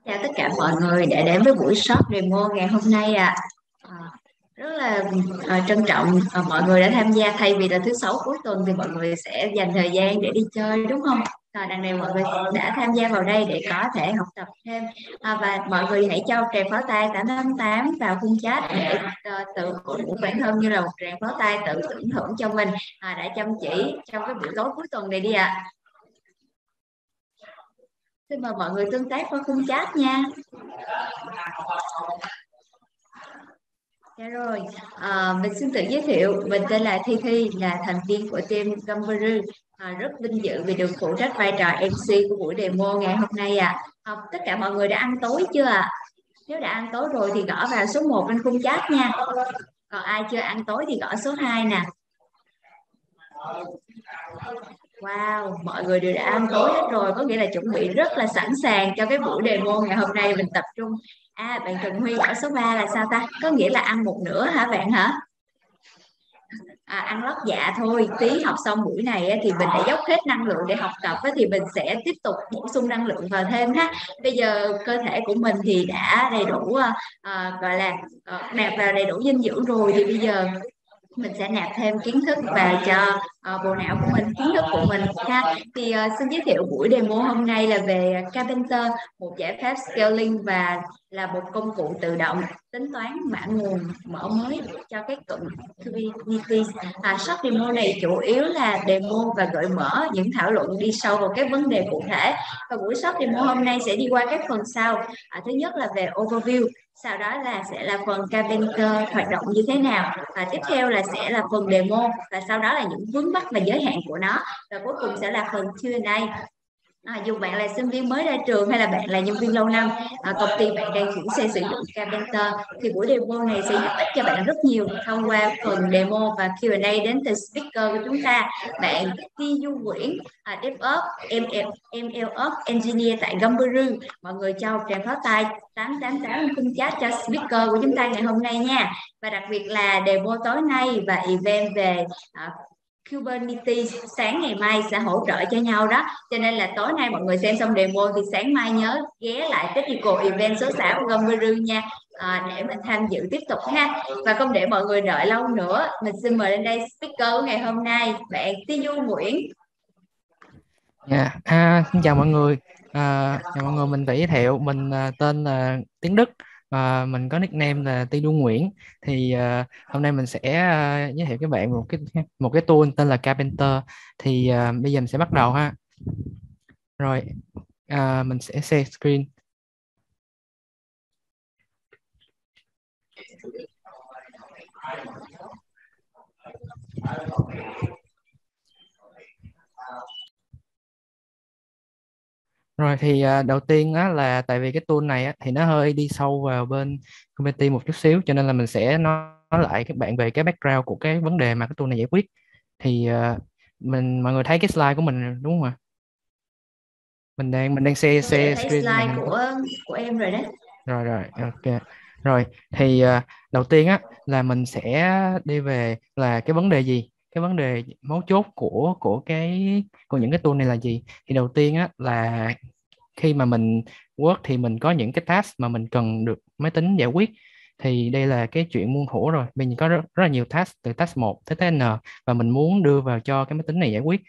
Chào tất cả mọi người đã đến với buổi shop demo ngày hôm nay ạ. À, rất là trân trọng mọi người đã tham gia, thay vì là thứ sáu cuối tuần thì mọi người sẽ dành thời gian để đi chơi đúng không? Đằng này mọi người đã tham gia vào đây để có thể học tập thêm. Và mọi người hãy cho tràng pháo tay 888 vào khung chat để tự cổ vũ bản thân như là một tràng pháo tay tự tưởng thưởng cho mình đã chăm chỉ trong cái buổi tối cuối tuần này đi ạ. Xin mời mọi người tương tác qua khung chat nha. Dạ rồi, mình xin tự giới thiệu, mình tên là Thi Thi, là thành viên của team Gumbaroo. Rất vinh dự vì được phụ trách vai trò MC của buổi demo ngày hôm nay ạ. Tất cả mọi người đã ăn tối chưa ạ? Nếu đã ăn tối rồi thì gõ vào số 1 trên khung chat nha. Còn ai chưa ăn tối thì gõ số 2 nè. Wow, mọi người đều đã ăn tối hết rồi, có nghĩa là chuẩn bị rất là sẵn sàng cho cái buổi demo ngày hôm nay mình tập trung. Bạn Trần Huy gõ số 3 là sao ta? Có nghĩa là ăn một nửa hả bạn hả? Ăn lót dạ thôi, tí học xong buổi này thì mình đã dốc hết năng lượng để học tập thì mình sẽ tiếp tục bổ sung năng lượng vào thêm ha. Bây giờ cơ thể của mình thì đã đầy đủ, gọi là nạp vào đầy đủ dinh dưỡng rồi, thì bây giờ mình sẽ nạp thêm kiến thức vào cho bộ não của mình, kiến thức của mình ha. Thì xin giới thiệu buổi demo hôm nay là về Carpenter, một giải pháp scaling và là một công cụ tự động tính toán mã nguồn mở mới cho các cụm Kubernetes. Short demo này chủ yếu là demo và gợi mở những thảo luận đi sâu vào các vấn đề cụ thể, và buổi short demo hôm nay sẽ đi qua các phần sau. Thứ nhất là về overview, sau đó sẽ là phần Carpenter hoạt động như thế nào, và tiếp theo sẽ là phần demo, và sau đó là những vướng mắc và giới hạn của nó, và cuối cùng sẽ là phần Q&A. Dù bạn là sinh viên mới ra trường hay là bạn là nhân viên lâu năm, công ty bạn đang chuyển sang sử dụng Carpenter, thì buổi demo này sẽ giúp ích cho bạn rất nhiều thông qua phần demo và Q&A đến từ speaker của chúng ta. Bạn Ti Du Nguyễn, DevOps, MLOps Engineer tại Gumbaroo. Mọi người cho tràng pháo tay 888 khung chat cho speaker của chúng ta ngày hôm nay nha. Và đặc biệt là demo tối nay và event về Kubernetes sáng ngày mai sẽ hỗ trợ cho nhau đó, cho nên là tối nay mọi người xem xong demo thì sáng mai nhớ ghé lại technical event số 6 của Gumbaroo nha, để mình tham dự tiếp tục ha. Và không để mọi người đợi lâu nữa, mình xin mời lên đây speaker của ngày hôm nay, bạn Ti Du Nguyễn. Xin chào mọi người. Chào mọi người, mình tự giới thiệu, mình tên là Tiến Đức, mình có nickname là Ti Du Nguyễn. Thì hôm nay mình sẽ giới thiệu các bạn một cái tool tên là Carpenter. Thì bây giờ mình sẽ bắt đầu ha. Rồi, mình sẽ share screen. Rồi thì đầu tiên á, là tại vì cái tool này á, thì nó hơi đi sâu vào bên community một chút xíu, cho nên là mình sẽ nói lại các bạn về cái background của cái vấn đề mà cái tool này giải quyết. Thì mọi người thấy cái slide của mình đúng không ạ? Mình đang share Tôi đã share thấy screen màn slide hình. của em rồi đấy. Rồi ok. Rồi thì đầu tiên á, là mình sẽ đi về là cái vấn đề gì, cái vấn đề mấu chốt của những cái tool này là gì. Thì đầu tiên á, là khi mà mình work thì mình có những cái task mà mình cần được máy tính giải quyết. Thì đây là cái chuyện muôn thuở rồi, mình có rất là nhiều task từ task 1 tới N, và mình muốn đưa vào cho cái máy tính này giải quyết.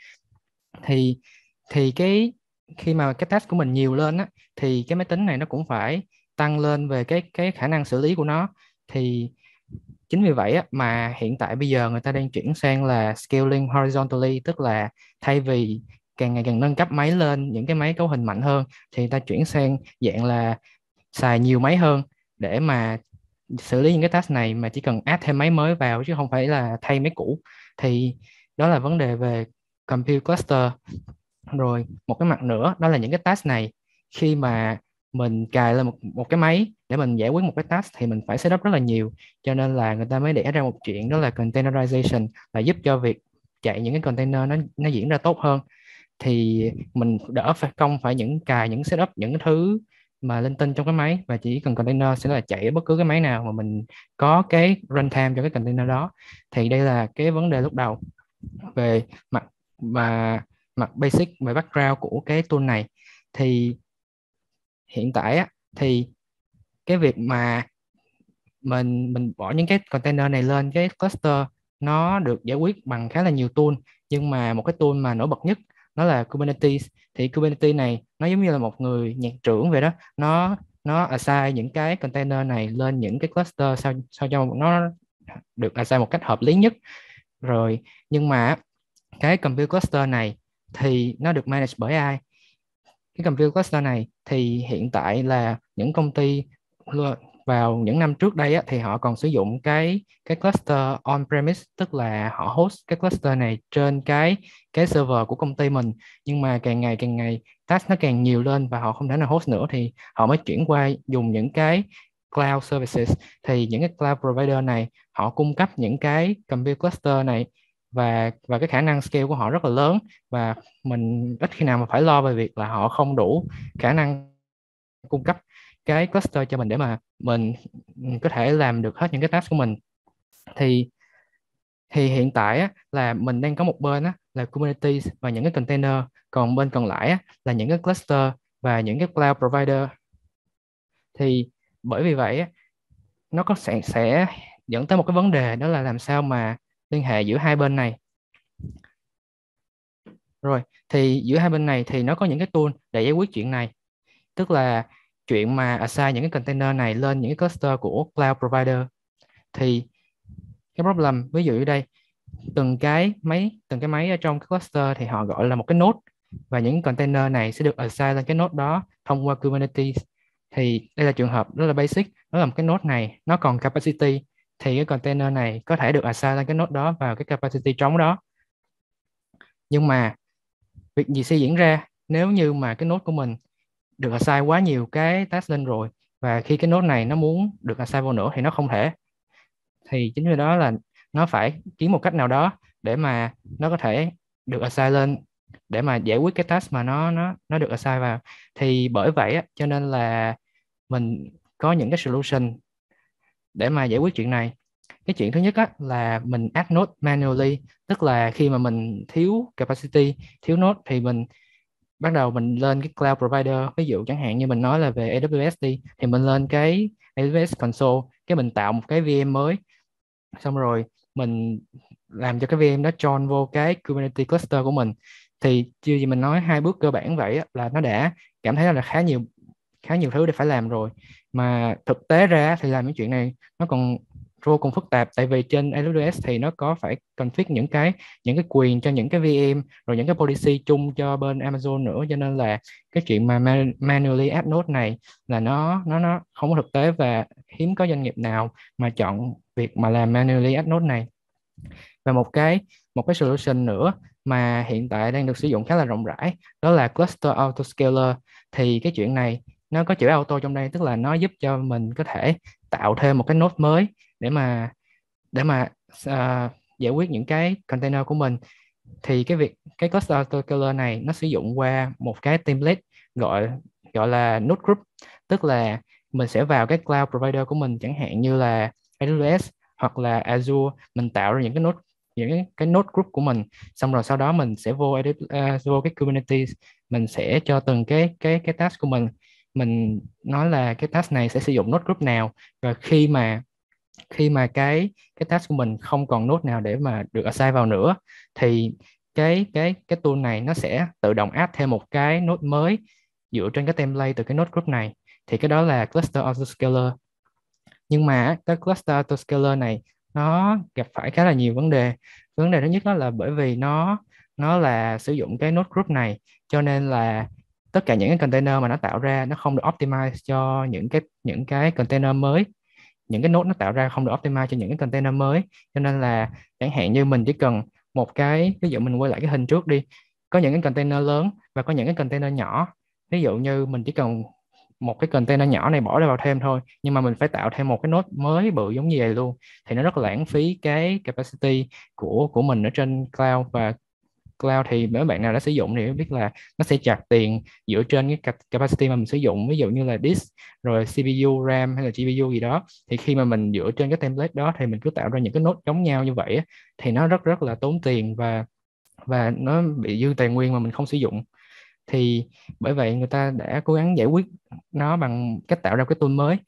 Thì khi mà cái task của mình nhiều lên á, thì cái máy tính này nó cũng phải tăng lên về cái khả năng xử lý của nó. Thì chính vì vậy á, mà hiện tại bây giờ người ta đang chuyển sang là scaling horizontally, tức là thay vì càng ngày càng nâng cấp máy lên những cái máy cấu hình mạnh hơn, thì người ta chuyển sang dạng là xài nhiều máy hơn để mà xử lý những cái task này, mà chỉ cần add thêm máy mới vào chứ không phải là thay máy cũ. Thì đó là vấn đề về compute cluster. Rồi một cái mặt nữa đó là những cái task này, khi mà mình cài lên một cái máy để mình giải quyết một cái task thì mình phải setup rất là nhiều, cho nên là người ta mới đẻ ra một chuyện đó là containerization, là giúp cho việc chạy những cái container nó diễn ra tốt hơn. Thì mình đỡ phải phải cài những setup những cái thứ mà linh tinh trong cái máy, và chỉ cần container sẽ là chạy ở bất cứ cái máy nào mà mình có cái runtime cho cái container đó. Thì đây là cái vấn đề lúc đầu về mặt và mặt basic về background của cái tool này. Thì hiện tại á, Thì cái việc mà mình bỏ những cái container này lên cái cluster nó được giải quyết bằng khá là nhiều tool, nhưng mà một cái tool mà nổi bật nhất nó là Kubernetes. Thì Kubernetes này nó giống như là một người nhạc trưởng vậy đó, nó assign những cái container này lên những cái cluster sao sao cho nó được assign một cách hợp lý nhất. Rồi nhưng mà cái compute cluster này thì nó được manage bởi ai? Cái compute cluster này thì hiện tại là những công ty vào những năm trước đây á, thì họ còn sử dụng cái cluster on-premise, tức là họ host cái cluster này trên cái server của công ty mình. Nhưng mà càng ngày task nó càng nhiều lên và họ không thể nào host nữa, thì họ mới chuyển qua dùng những cái cloud services. Thì những cái cloud provider này họ cung cấp những cái compute cluster này, và cái khả năng scale của họ rất là lớn, và mình ít khi nào mà phải lo về việc là họ không đủ khả năng cung cấp cái cluster cho mình để mà mình có thể làm được hết những cái task của mình. Thì hiện tại á, là mình đang có một bên á, là Kubernetes và những cái container, còn bên còn lại á, là những cái cluster và những cái cloud provider. Thì bởi vì vậy á, nó sẽ dẫn tới một cái vấn đề, đó là làm sao mà liên hệ giữa hai bên này. Rồi thì giữa hai bên này thì nó có những cái tool để giải quyết chuyện này, tức là chuyện mà assign những cái container này lên những cái cluster của cloud provider. Thì cái problem ví dụ như đây, từng cái máy ở trong cái cluster thì họ gọi là một cái node, và những container này sẽ được assign lên cái node đó thông qua Kubernetes. Thì đây là trường hợp rất là basic, đó là một cái node này nó còn capacity, thì cái container này có thể được assign lên cái node đó vào cái capacity trống đó. Nhưng mà việc gì sẽ diễn ra nếu như mà cái node của mình được assign quá nhiều cái task lên rồi, và khi cái node này nó muốn được assign vào nữa thì nó không thể. Thì chính vì đó là nó phải kiếm một cách nào đó để mà nó có thể được assign lên, để mà giải quyết cái task mà nó được assign vào. Thì bởi vậy á, cho nên là mình có những cái solution để mà giải quyết chuyện này. Cái chuyện thứ nhất á, là mình add node manually, tức là khi mà mình thiếu capacity, thiếu node, thì mình bắt đầu mình lên cái cloud provider. Ví dụ chẳng hạn như mình nói là về AWS đi, thì mình lên cái AWS console, cái mình tạo một cái VM mới, xong rồi mình làm cho cái VM đó join vô cái Kubernetes cluster của mình. Thì chưa gì mình nói hai bước cơ bản vậy á, là nó đã cảm thấy là khá nhiều thứ để phải làm rồi. Mà thực tế ra thì làm những chuyện này nó còn vô cùng phức tạp, tại vì trên AWS thì nó có phải config những cái quyền cho những cái VM, rồi những cái policy chung cho bên Amazon nữa, cho nên là cái chuyện mà manually add node này là nó không có thực tế, và hiếm có doanh nghiệp nào mà chọn việc mà làm manually add node này. Và một cái solution nữa mà hiện tại đang được sử dụng khá là rộng rãi, đó là cluster autoscaler. Thì cái chuyện này nó có chữ auto trong đây, tức là nó giúp cho mình có thể tạo thêm một cái node mới để mà giải quyết những cái container của mình. Thì cái cluster autoscaler này nó sử dụng qua một cái template gọi gọi là node group, tức là mình sẽ vào cái cloud provider của mình, chẳng hạn như là AWS hoặc là Azure, mình tạo ra những cái node group của mình, xong rồi sau đó mình sẽ vô cái Kubernetes, mình sẽ cho từng cái task của mình nói là cái task này sẽ sử dụng node group nào. Và khi mà cái task của mình không còn node nào để mà được assign vào nữa, thì cái tool này nó sẽ tự động add thêm một cái node mới dựa trên cái template từ cái node group này. Thì cái đó là cluster autoscaler. Nhưng mà cái cluster autoscaler này nó gặp phải khá là nhiều vấn đề. Vấn đề thứ nhất đó là bởi vì nó là sử dụng cái node group này, cho nên là tất cả những cái container mà nó tạo ra nó không được optimize cho những cái container mới. Những cái node nó tạo ra không được optimize cho những cái container mới, cho nên là chẳng hạn như mình chỉ cần một cái, ví dụ mình quay lại cái hình trước đi, có những cái container lớn và có những cái container nhỏ. Ví dụ như mình chỉ cần một cái container nhỏ này bỏ vào thêm thôi, nhưng mà mình phải tạo thêm một cái node mới bự giống như vậy luôn, thì nó rất là lãng phí cái capacity của mình ở trên cloud. Và cloud thì mấy bạn nào đã sử dụng thì biết là nó sẽ charge tiền dựa trên cái capacity mà mình sử dụng, ví dụ như là disk, rồi CPU, RAM hay là GPU gì đó. Thì khi mà mình dựa trên cái template đó thì mình cứ tạo ra những cái node giống nhau như vậy thì nó rất rất là tốn tiền, và nó bị dư tài nguyên mà mình không sử dụng. Thì bởi vậy người ta đã cố gắng giải quyết nó bằng cách tạo ra cái tool mới.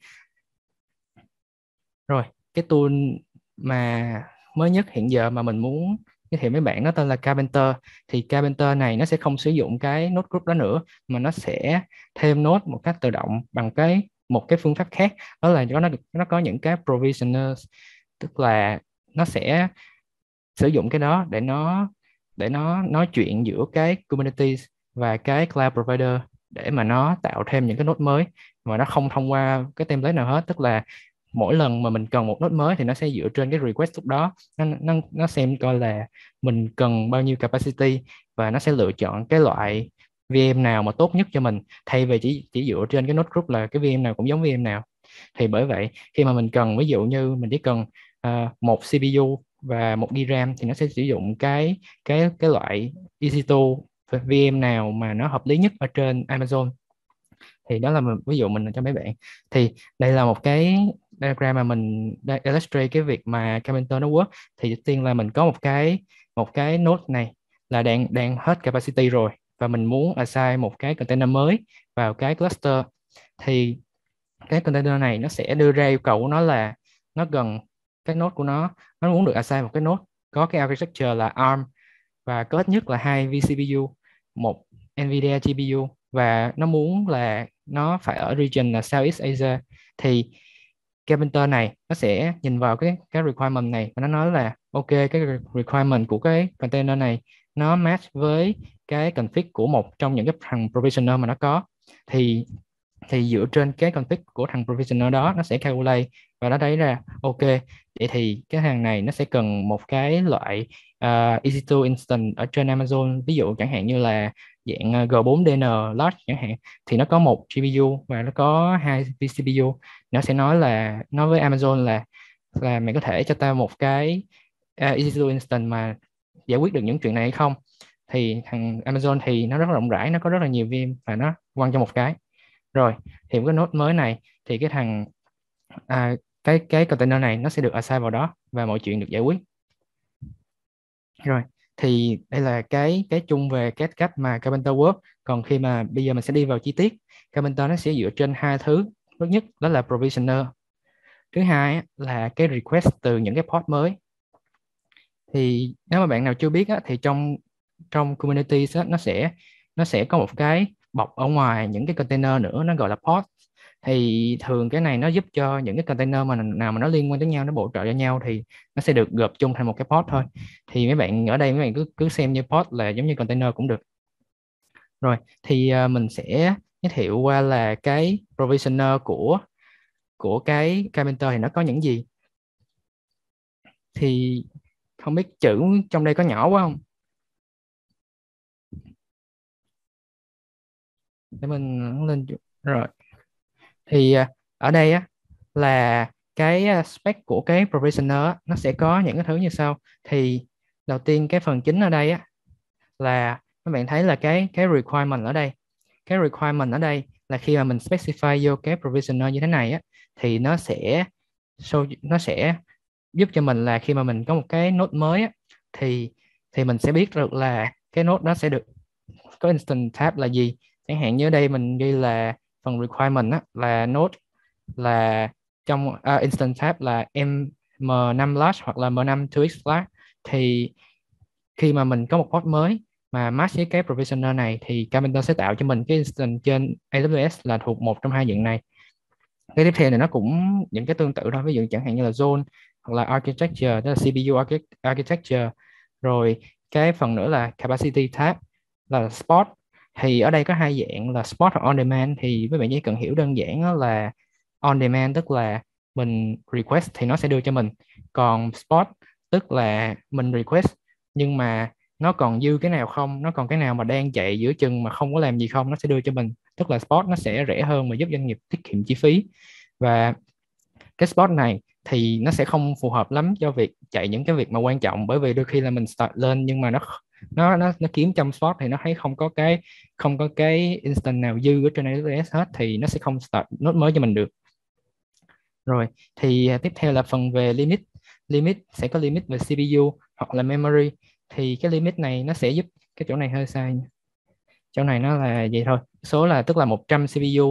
Rồi, cái tool mà mới nhất hiện giờ mà mình muốn giới thiệu với bạn nó tên là Carpenter. Thì Carpenter này nó sẽ không sử dụng cái node group đó nữa, mà nó sẽ thêm node một cách tự động bằng một cái phương pháp khác. Đó là nó có những cái provisioners, tức là nó sẽ sử dụng cái đó để nó nói chuyện giữa cái Kubernetes và cái cloud provider, để mà nó tạo thêm những cái node mới mà nó không thông qua cái template nào hết. Tức là mỗi lần mà mình cần một node mới thì nó sẽ dựa trên cái request lúc đó, nó xem coi là mình cần bao nhiêu capacity, và nó sẽ lựa chọn cái loại VM nào mà tốt nhất cho mình, thay vì chỉ dựa trên cái node group là cái VM nào cũng giống VM nào. Thì bởi vậy khi mà mình cần, ví dụ như mình chỉ cần một CPU và một GB RAM, thì nó sẽ sử dụng cái loại EC2 VM nào mà nó hợp lý nhất ở trên Amazon. Thì đó là ví dụ mình cho mấy bạn. Thì đây là một cái diagram mà mình đang illustrate cái việc mà Carpenter nó work. Thì đầu tiên là mình có một cái node này là đang hết capacity rồi, và mình muốn assign một cái container mới vào cái cluster. Thì cái container này nó sẽ đưa ra yêu cầu của nó là nó cần cái node của nó muốn được assign một cái node có cái architecture là ARM, và có ít nhất là 2 vCPU, một NVIDIA GPU, và nó muốn là nó phải ở region là Southeast Asia. Thì Carpenter này nó sẽ nhìn vào cái requirement này và nó nói là ok, cái requirement của cái container này nó match với cái config của một trong những cái thằng provisioner mà nó có. Thì dựa trên cái config của thằng provisioner đó, nó sẽ calculate và nó thấy ra ok, vậy thì cái thằng này nó sẽ cần một cái loại EC2 instance ở trên Amazon, ví dụ chẳng hạn như là dạng G4DN large chẳng hạn, thì nó có một GPU và nó có 2 vCPU. Nó sẽ nói với Amazon là mày có thể cho tao một cái EC2 instance mà giải quyết được những chuyện này hay không. Thì thằng Amazon thì nó rất là rộng rãi, nó có rất là nhiều VM và nó quăng cho một cái. Rồi thì cái node mới này thì cái thằng cái container này nó sẽ được assign vào đó và mọi chuyện được giải quyết. Rồi thì đây là cái chung về cái cách mà Carpenter work. Còn khi mà bây giờ mình sẽ đi vào chi tiết, Carpenter nó sẽ dựa trên hai thứ. Thứ nhất đó là provisioner, thứ hai là cái request từ những cái port mới. Thì nếu mà bạn nào chưa biết thì trong Kubernetes nó sẽ có một cái bọc ở ngoài những cái container nữa, nó gọi là pod. Thì thường cái này nó giúp cho những cái container nào mà nó liên quan tới nhau, nó bổ trợ cho nhau, thì nó sẽ được gộp chung thành một cái pod thôi. Thì mấy bạn ở đây mấy bạn cứ xem như pod là giống như container cũng được. Rồi thì mình sẽ giới thiệu qua là cái provisioner của cái Carpenter thì nó có những gì. Thì không biết chữ trong đây có nhỏ quá không, để mình lên. Rồi thì ở đây là cái spec của cái provisioner nó sẽ có những cái thứ như sau. Thì đầu tiên cái phần chính ở đây là các bạn thấy là cái requirement ở đây. Cái requirement ở đây là khi mà mình specify vô cái provisioner như thế này thì nó sẽ giúp cho mình là khi mà mình có một cái node mới thì mình sẽ biết được là cái node đó sẽ được có instance type là gì. Chẳng hạn như ở đây mình ghi là phần requirement là node là trong instance type là M5 large hoặc là M5 2x large. Thì khi mà mình có một port mới mà match với cái provisioner này thì Carpenter sẽ tạo cho mình cái instance trên AWS là thuộc một trong hai dạng này. Cái tiếp theo này nó cũng những cái tương tự thôi, ví dụ chẳng hạn như là zone hoặc là architecture, đó là CPU architecture. Rồi cái phần nữa là capacity type là spot. Thì ở đây có hai dạng là spot hoặc on demand. Thì mấy bạn chỉ cần hiểu đơn giản đó là on demand tức là mình request thì nó sẽ đưa cho mình, còn spot tức là mình request nhưng mà nó còn dư cái nào không, nó còn cái nào mà đang chạy giữa chừng mà không có làm gì không, nó sẽ đưa cho mình. Tức là spot nó sẽ rẻ hơn và giúp doanh nghiệp tiết kiệm chi phí. Và cái spot này thì nó sẽ không phù hợp lắm cho việc chạy những cái việc mà quan trọng, bởi vì đôi khi là mình start lên nhưng mà nó kiếm trong spot thì nó thấy không có cái instance nào dư ở trên AWS hết, thì nó sẽ không start node mới cho mình được. Rồi thì tiếp theo là phần về limit sẽ có limit về CPU hoặc là memory. Thì cái limit này nó sẽ giúp, cái chỗ này hơi sai nha. Chỗ này nó là vậy thôi, số là tức là 100 CPU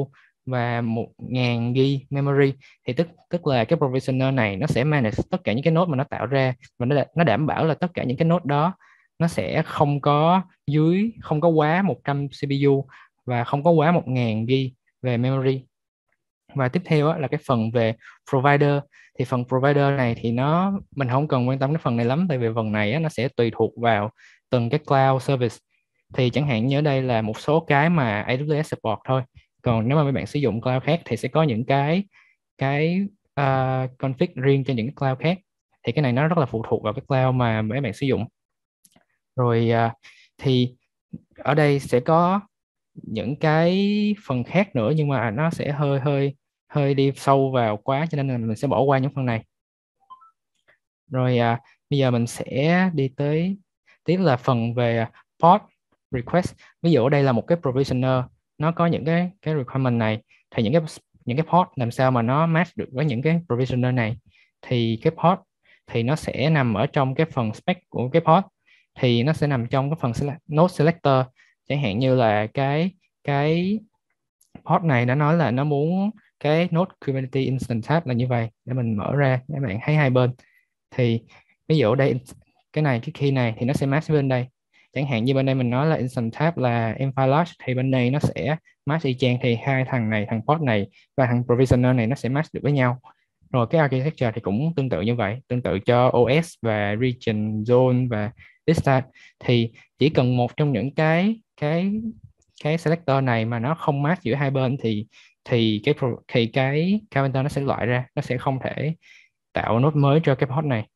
và 1.000 GB memory. Thì tức tức là cái provisioner này nó sẽ manage tất cả những cái node mà nó tạo ra, và nó đảm bảo là tất cả những cái node đó nó sẽ không có quá 100 CPU và không có quá 1.000 GB về memory. Và tiếp theo á, là cái phần về provider. Thì phần provider này thì mình không cần quan tâm cái phần này lắm, tại vì phần này á, nó sẽ tùy thuộc vào từng cái cloud service. Thì chẳng hạn như ở đây là một số cái mà AWS support thôi, còn nếu mà mấy bạn sử dụng cloud khác thì sẽ có những cái config riêng cho những cái cloud khác. Thì cái này nó rất là phụ thuộc vào cái cloud mà mấy bạn sử dụng. Rồi thì ở đây sẽ có những cái phần khác nữa, nhưng mà nó sẽ hơi hơi hơi đi sâu vào quá, cho nên là mình sẽ bỏ qua những phần này. Rồi bây giờ mình sẽ đi tới tiếp là phần về port request. Ví dụ ở đây là một cái provisioner, nó có những cái requirement này, thì những cái port làm sao mà nó match được với những cái provisioner này. Thì cái port thì nó sẽ nằm ở trong cái phần spec của cái port, thì nó sẽ nằm trong cái phần node selector. Chẳng hạn như là cái port này nó nói là nó muốn cái node Kubernetes instance type là như vậy, để mình mở ra các bạn thấy hai bên. Thì ví dụ ở đây cái key này thì nó sẽ match bên đây. Chẳng hạn như bên đây mình nói là instance type là mFile large, thì bên đây nó sẽ match y chang. Thì hai thằng này, thằng port này và thằng provisioner này, nó sẽ match được với nhau. Rồi cái architecture thì cũng tương tự như vậy, tương tự cho OS và region, zone và disk type. Thì chỉ cần một trong những cái selector này mà nó không match giữa hai bên thì cái Carpenter nó sẽ loại ra, nó sẽ không thể tạo node mới cho cái port này.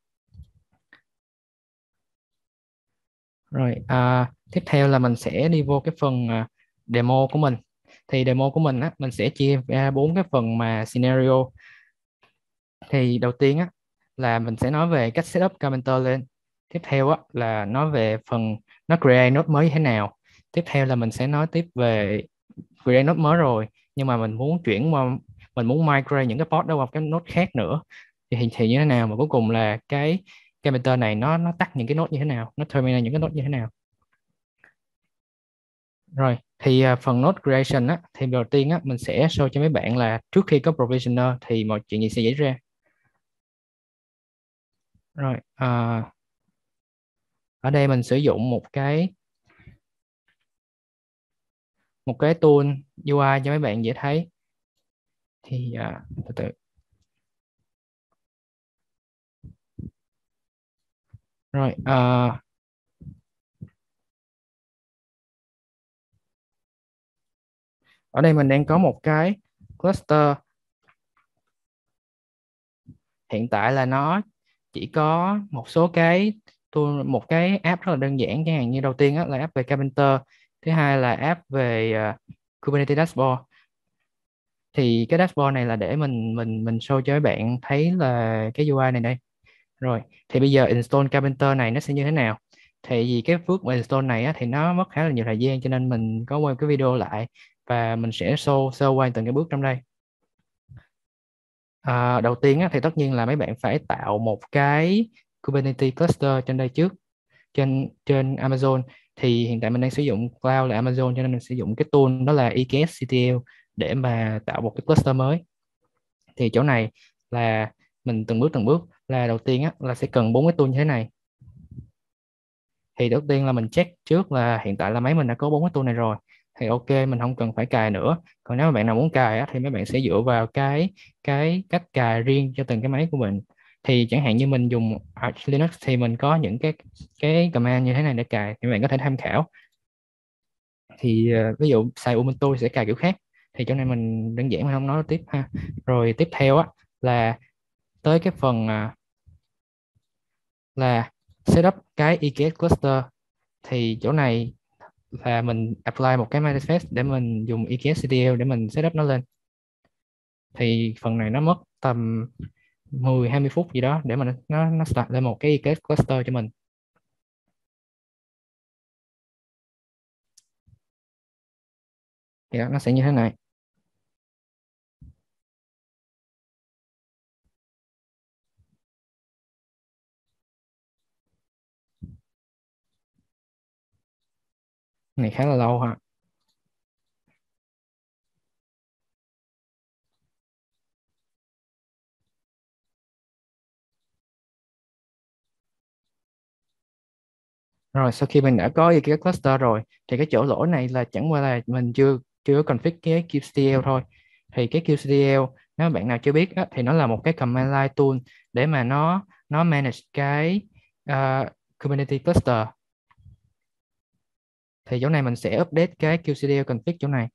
Rồi tiếp theo là mình sẽ đi vô cái phần demo của mình. Thì demo của mình á, mình sẽ chia ra 4 cái phần mà scenario. Thì đầu tiên á là mình sẽ nói về cách setup Carpenter lên. Tiếp theo á là nói về phần nó create node mới như thế nào. Tiếp theo là mình sẽ nói tiếp về create node mới rồi, nhưng mà mình muốn migrate những cái port đó qua cái node khác nữa, thì như thế nào. Mà cuối cùng là cái Carpenter này nó tắt những cái node như thế nào, nó terminate những cái node như thế nào. Rồi thì phần node creation á, thì đầu tiên á mình sẽ show cho mấy bạn là trước khi có provisioner thì mọi chuyện gì sẽ xảy ra. Rồi ở đây mình sử dụng một cái tool UI cho mấy bạn dễ thấy. Thì từ từ. Rồi ở đây mình đang có một cái cluster. Hiện tại là nó chỉ có một cái app rất là đơn giản, chẳng hạn như đầu tiên là app về Carpenter, thứ hai là app về Kubernetes dashboard. Thì cái dashboard này là để mình show cho các bạn thấy là cái UI này đây. Rồi thì bây giờ install Carpenter này nó sẽ như thế nào. Thì vì cái bước mà install này á, thì nó mất khá là nhiều thời gian, cho nên mình có quay cái video lại và mình sẽ show sơ qua từng cái bước trong đây. Đầu tiên á, thì tất nhiên là mấy bạn phải tạo một cái Kubernetes cluster trên đây trước, trên Amazon. Thì hiện tại mình đang sử dụng cloud là Amazon, cho nên mình sử dụng cái tool đó là EKSCTL để mà tạo một cái cluster mới. Thì chỗ này là mình từng bước là đầu tiên á, là sẽ cần 4 cái tool như thế này. Thì đầu tiên là mình check trước là hiện tại là máy mình đã có 4 cái tool này rồi, thì ok, mình không cần phải cài nữa. Còn nếu mà bạn nào muốn cài á, thì mấy bạn sẽ dựa vào cái cách cài riêng cho từng cái máy của mình. Thì chẳng hạn như mình dùng Arch Linux thì mình có những cái command như thế này để cài, thì bạn có thể tham khảo. Thì ví dụ xài Ubuntu sẽ cài kiểu khác, thì chỗ này mình đơn giản mình không nói tiếp ha. Rồi tiếp theo á là tới cái phần là setup cái EKS cluster. Thì chỗ này là mình apply một cái manifest để mình dùng EKSCTL để mình setup nó lên. Thì phần này nó mất tầm 10-20 phút gì đó để mà nó start lên một cái EKS cluster cho mình. Thì đó, nó sẽ như thế này. Này khá là lâu ha. Rồi sau khi mình đã có cái cluster rồi thì cái chỗ lỗi này là chẳng qua là mình chưa chưa có config cái kubectl thôi. Thì cái kubectl, nếu bạn nào chưa biết á, thì nó là một cái command line tool để mà nó manage cái Kubernetes cluster. Thì chỗ này mình sẽ update cái kubectl config chỗ này.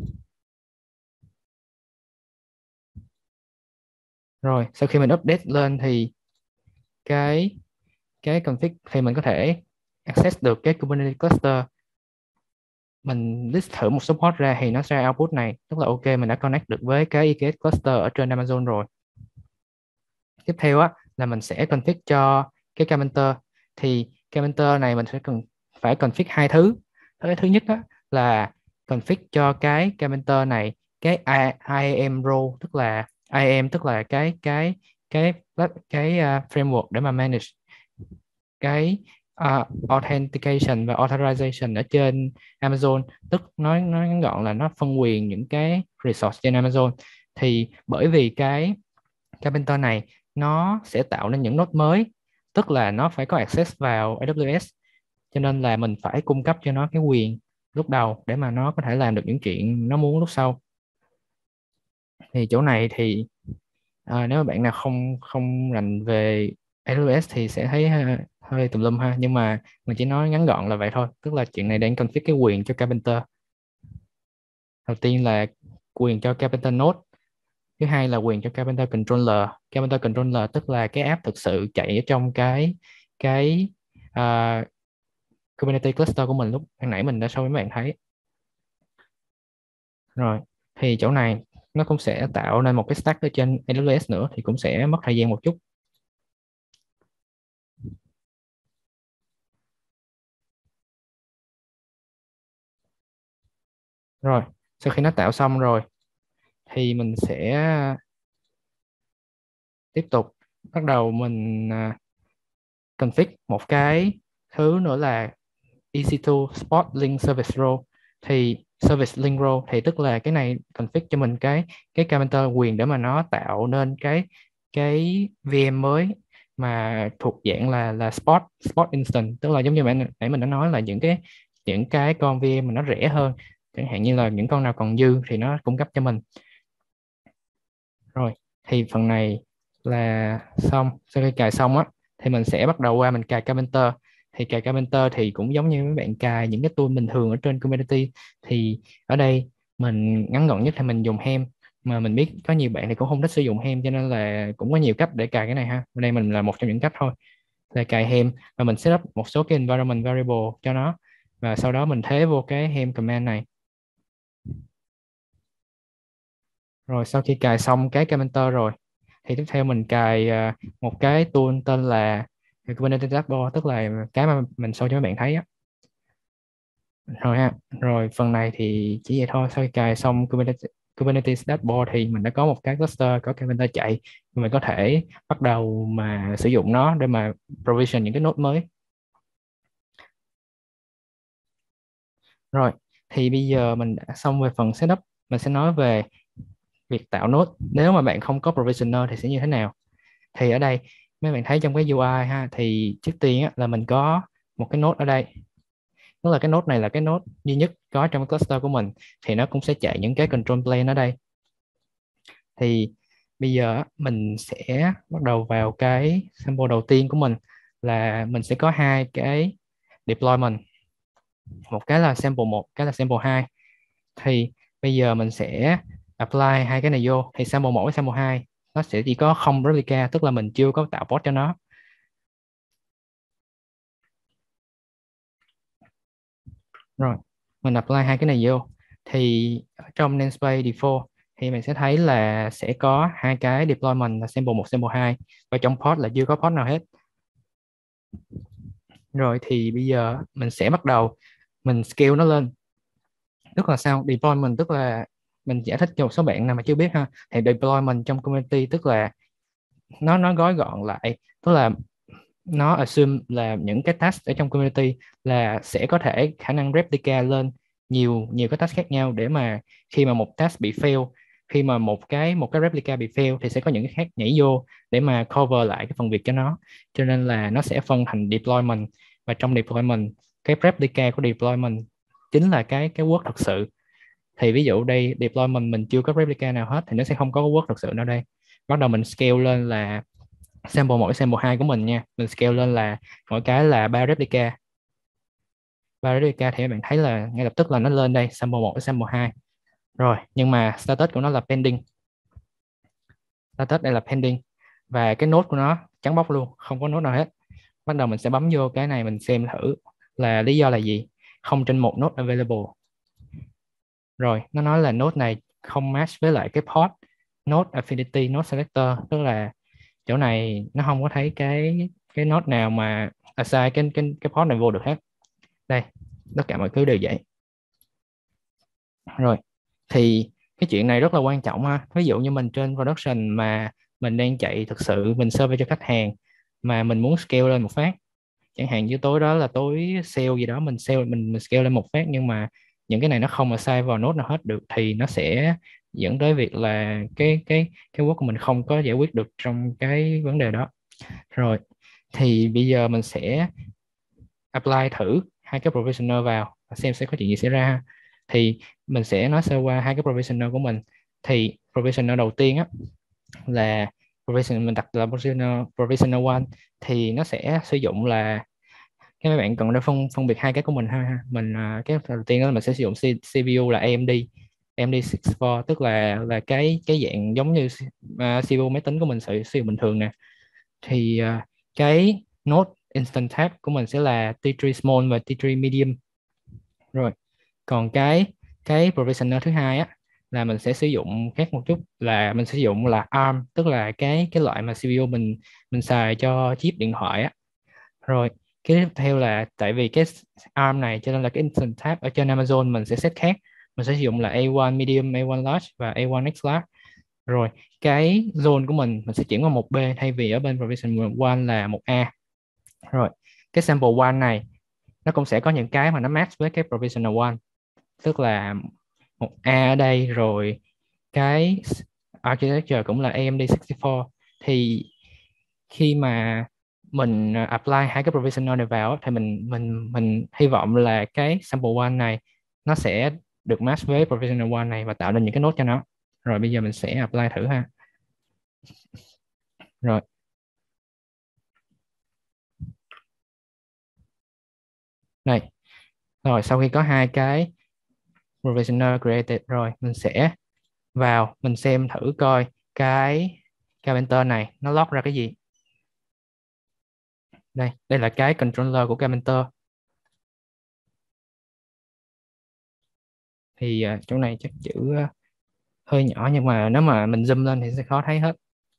Rồi sau khi mình update lên thì cái config thì mình có thể access được cái Kubernetes cluster. Mình list thử một số port ra thì nó sẽ ra output này, tức là ok, mình đã connect được với cái EKS cluster ở trên Amazon rồi. Tiếp theo á là mình sẽ config cho cái Kmenter. Thì Kmenter này mình sẽ cần phải config hai thứ. Cái thứ nhất á là config cho cái Kmenter này cái IAM role, tức là IAM tức là cái framework để mà manage cái authentication và authorization ở trên Amazon, tức nói ngắn gọn là nó phân quyền những cái resource trên Amazon. Thì bởi vì cái Carpenter này nó sẽ tạo nên những node mới, tức là nó phải có access vào AWS, cho nên là mình phải cung cấp cho nó cái quyền lúc đầu để mà nó có thể làm được những chuyện nó muốn lúc sau. Thì chỗ này thì nếu mà bạn nào không không rành về AWS thì sẽ thấy hơi tùm lum ha, nhưng mà mình chỉ nói ngắn gọn là vậy thôi, tức là chuyện này đang config cái quyền cho Carpenter. Đầu tiên là quyền cho Carpenter Node, thứ hai là quyền cho Carpenter Controller. Carpenter Controller tức là cái app thực sự chạy ở trong cái Kubernetes cluster của mình lúc ban nãy mình đã show với các bạn thấy. Rồi thì chỗ này nó cũng sẽ tạo nên một cái stack ở trên AWS nữa, thì cũng sẽ mất thời gian một chút. Rồi sau khi nó tạo xong rồi thì mình sẽ tiếp tục bắt đầu mình config một cái thứ nữa là EC2 Spot Link Service Role. Thì Service Link Role thì tức là cái này config cho mình cái Kmenter quyền để mà nó tạo nên cái VM mới mà thuộc dạng là Spot Instance, tức là giống như nãy mình đã nói là những cái con VM mà nó rẻ hơn, chẳng hạn như là những con nào còn dư thì nó cung cấp cho mình. Rồi thì phần này là xong. Sau khi cài xong á thì mình sẽ bắt đầu qua mình cài Kmenter. Thì cài Kmenter thì cũng giống như mấy bạn cài những cái tool bình thường ở trên Kubernetes. Thì ở đây mình ngắn gọn nhất thì mình dùng Helm, mà mình biết có nhiều bạn thì cũng không thích sử dụng Helm, cho nên là cũng có nhiều cách để cài cái này ha. Ở đây mình là một trong những cách thôi, là cài Helm và mình setup một số cái environment variable cho nó, và sau đó mình thế vô cái Helm command này. Rồi sau khi cài xong cái Kmenter rồi thì tiếp theo mình cài một cái tool tên là Kubernetes Dashboard, tức là cái mà mình show cho các bạn thấy á. Rồi ha, rồi phần này thì chỉ vậy thôi. Sau khi cài xong Kubernetes Dashboard thì mình đã có một cái cluster có Kmenter chạy, mình có thể bắt đầu mà sử dụng nó để mà provision những cái node mới. Rồi thì bây giờ mình đã xong về phần setup, mình sẽ nói về việc tạo node nếu mà bạn không có provisioner thì sẽ như thế nào. Thì ở đây mấy bạn thấy trong cái UI ha, thì trước tiên á, là mình có một cái node ở đây, tức là cái node này là cái node duy nhất có trong cái cluster của mình, thì nó cũng sẽ chạy những cái control plane ở đây. Thì bây giờ á, mình sẽ bắt đầu vào cái sample đầu tiên của mình, là mình sẽ có hai cái deployment, một cái là sample 1, cái là sample 2. Thì bây giờ mình sẽ apply hai cái này vô, thì sample 1 với sample 2 nó sẽ chỉ có không replica, tức là mình chưa có tạo post cho nó. Rồi mình apply hai cái này vô thì trong namespace default thì mình sẽ thấy là sẽ có hai cái deployment là sample 1, sample 2, và trong pod là chưa có pod nào hết. Rồi thì bây giờ mình sẽ bắt đầu mình scale nó lên. Tức là sao? Deployment tức là mình giải thích cho một số bạn nào mà chưa biết ha, thì deployment trong community tức là nó gói gọn lại, tức là nó assume là những cái task ở trong community là sẽ có thể khả năng replica lên nhiều nhiều cái task khác nhau, để mà khi mà một task bị fail, khi mà một cái replica bị fail thì sẽ có những cái khác nhảy vô để mà cover lại cái phần việc cho nó. Cho nên là nó sẽ phân thành deployment và trong deployment cái replica của deployment chính là cái work thực sự. Thì ví dụ đây deployment mình chưa có replica nào hết thì nó sẽ không có work thực sự nào đây. Bắt đầu mình scale lên là mỗi sample 2 của mình nha, mình scale lên là mỗi cái là 3 replica. 3 replica thì các bạn thấy là ngay lập tức là nó lên đây sample 1 sample 2 rồi, nhưng mà status của nó là pending. Status đây là pending và cái node của nó trắng bóc luôn, không có node nào hết. Bắt đầu mình sẽ bấm vô cái này mình xem thử là lý do là gì. 0/1 node available. Rồi nó nói là node này không match với lại cái port node affinity node selector, tức là chỗ này nó không có thấy cái node nào mà assign cái port này vô được hết. Đây, tất cả mọi thứ đều vậy. Rồi thì cái chuyện này rất là quan trọng ha. Ví dụ như mình trên production mà mình đang chạy thực sự, mình serve cho khách hàng mà mình muốn scale lên một phát, chẳng hạn như tối đó là tối sale gì đó, mình scale lên một phát nhưng mà những cái này nó không mà sai vào nốt nào hết được, thì nó sẽ dẫn tới việc là cái work của mình không có giải quyết được trong cái vấn đề đó. Rồi thì bây giờ mình sẽ apply thử hai cái provisioner vào và xem sẽ có chuyện gì xảy ra. Thì mình sẽ nói sơ qua hai cái provisioner của mình. Thì provisioner đầu tiên á là provisioner mình đặt là provisioner one, thì nó sẽ sử dụng là cái mấy bạn cần để phân biệt hai cái của mình ha. Mình cái đầu tiên đó là mình sẽ sử dụng CPU là AMD 64, tức là cái dạng giống như CPU máy tính của mình sử dụng bình thường nè. Thì cái node instant tab của mình sẽ là T3 small và T3 medium. Rồi còn cái provisioner thứ hai á là mình sẽ sử dụng khác một chút, là mình sử dụng là ARM, tức là cái loại mà CPU mình xài cho chip điện thoại á. Rồi cái tiếp theo là tại vì cái ARM này cho nên là cái instant tab ở trên Amazon mình sẽ set khác, mình sẽ sử dụng là A1 medium, A1 large và A1 X large. Rồi cái zone của mình sẽ chuyển qua một B thay vì ở bên provision one là một A. Rồi cái sample one này nó cũng sẽ có những cái mà nó match với cái provisional one, tức là một A ở đây, rồi cái architecture cũng là AMD 64. Thì khi mà mình apply hai cái provisional này vào thì mình hy vọng là cái sample one này nó sẽ được match với provisional one này và tạo nên những cái nốt cho nó. Rồi bây giờ mình sẽ apply thử ha. Rồi này, rồi sau khi có hai cái provisional created rồi, mình sẽ vào mình xem thử coi cái Carpenter này nó log ra cái gì. Đây là cái controller của Carpenter. Thì chỗ này chắc chữ hơi nhỏ, nhưng mà nếu mà mình zoom lên thì sẽ khó thấy hết.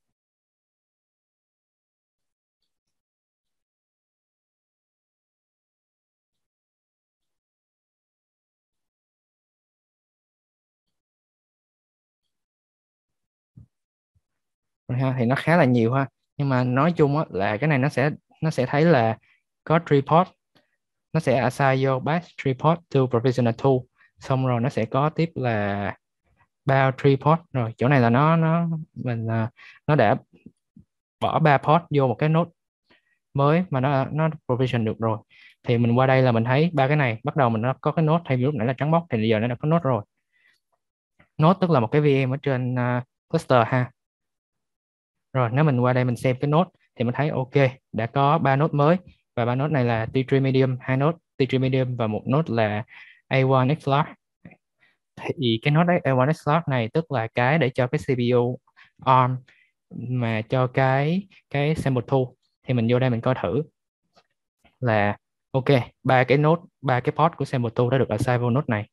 Rồi ha, thì nó khá là nhiều ha, nhưng mà nói chung á, là cái này nó sẽ thấy là có 3 port, nó sẽ assign vô batch 3 port to provisioner 2, xong rồi nó sẽ có tiếp là bao 3 port. Rồi chỗ này là mình nó đã bỏ 3 port vô một cái node mới mà nó provision được rồi. Thì mình qua đây là mình thấy ba cái này bắt đầu mình nó có cái node, thay vì lúc nãy là trắng bóc thì bây giờ nó đã có node rồi. Node tức là một cái VM ở trên cluster ha. Rồi nếu mình qua đây mình xem cái node thì mình thấy ok, đã có 3 node mới, và 3 node này là T3 medium, 2 node T3 medium và một node là A1 X large. Thì cái node A1 X large này tức là cái để cho cái CPU ARM mà cho cái sample tool. Thì mình vô đây mình coi thử là ok, ba cái port của sample tool đã được assign vô node này.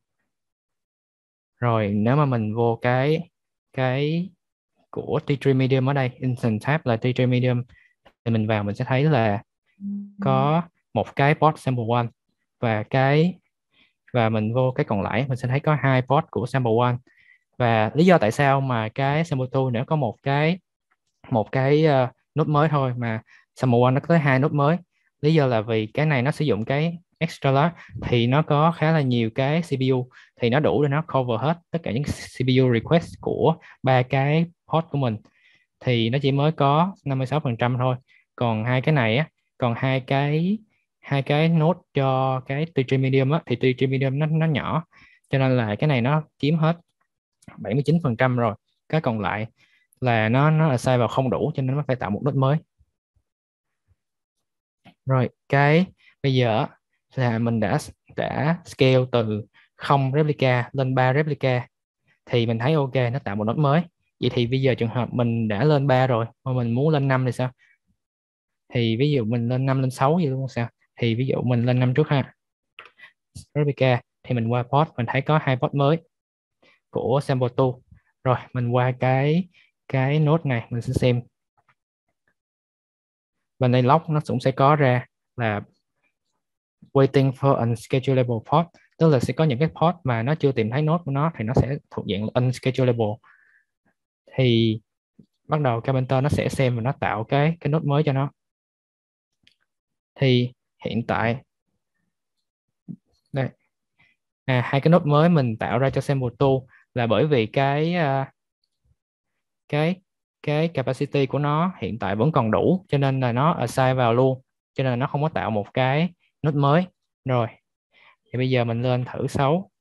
Rồi nếu mà mình vô cái của T3 medium ở đây, instant tab là T3 medium, thì mình vào mình sẽ thấy là có một cái port sample one và mình vô cái còn lại mình sẽ thấy có hai port của sample one. Và lý do tại sao mà cái sample two nếu có một cái node mới thôi mà sample one nó có tới hai node mới, lý do là vì cái này nó sử dụng cái extra large thì nó có khá là nhiều cái CPU, thì nó đủ để nó cover hết tất cả những CPU request của ba cái port của mình, thì nó chỉ mới có 56% thôi. Còn hai cái này á, còn hai cái hai cái node cho cái tree medium á, thì tree medium nó nhỏ, cho nên là cái này nó chiếm hết 79% rồi. Cái còn lại là nó là sai vào không đủ, cho nên nó phải tạo một node mới. Rồi cái bây giờ á, là mình đã scale từ 0 replica lên 3 replica, thì mình thấy ok, nó tạo một node mới. Vậy thì bây giờ trường hợp mình đã lên 3 rồi mà mình muốn lên 5 thì sao? Thì ví dụ mình lên 5 lên 6 gì luôn sao? Thì ví dụ mình lên 5 trước ha, replica, thì mình qua pod, mình thấy có hai pod mới của sample tool. Rồi mình qua cái node này, mình sẽ xem bên đây log nó cũng sẽ có ra là waiting for unschedulable pod, tức là sẽ có những cái pod mà nó chưa tìm thấy node của nó thì nó sẽ thuộc dạng unschedulable. Thì bắt đầu Carpenter nó sẽ xem và nó tạo cái node mới cho nó. Thì hiện tại đây, hai cái node mới mình tạo ra cho sample tool là bởi vì cái cái capacity của nó hiện tại vẫn còn đủ, cho nên là nó assign vào luôn, cho nên là nó không có tạo một cái node mới. Rồi thì bây giờ mình lên thử 6.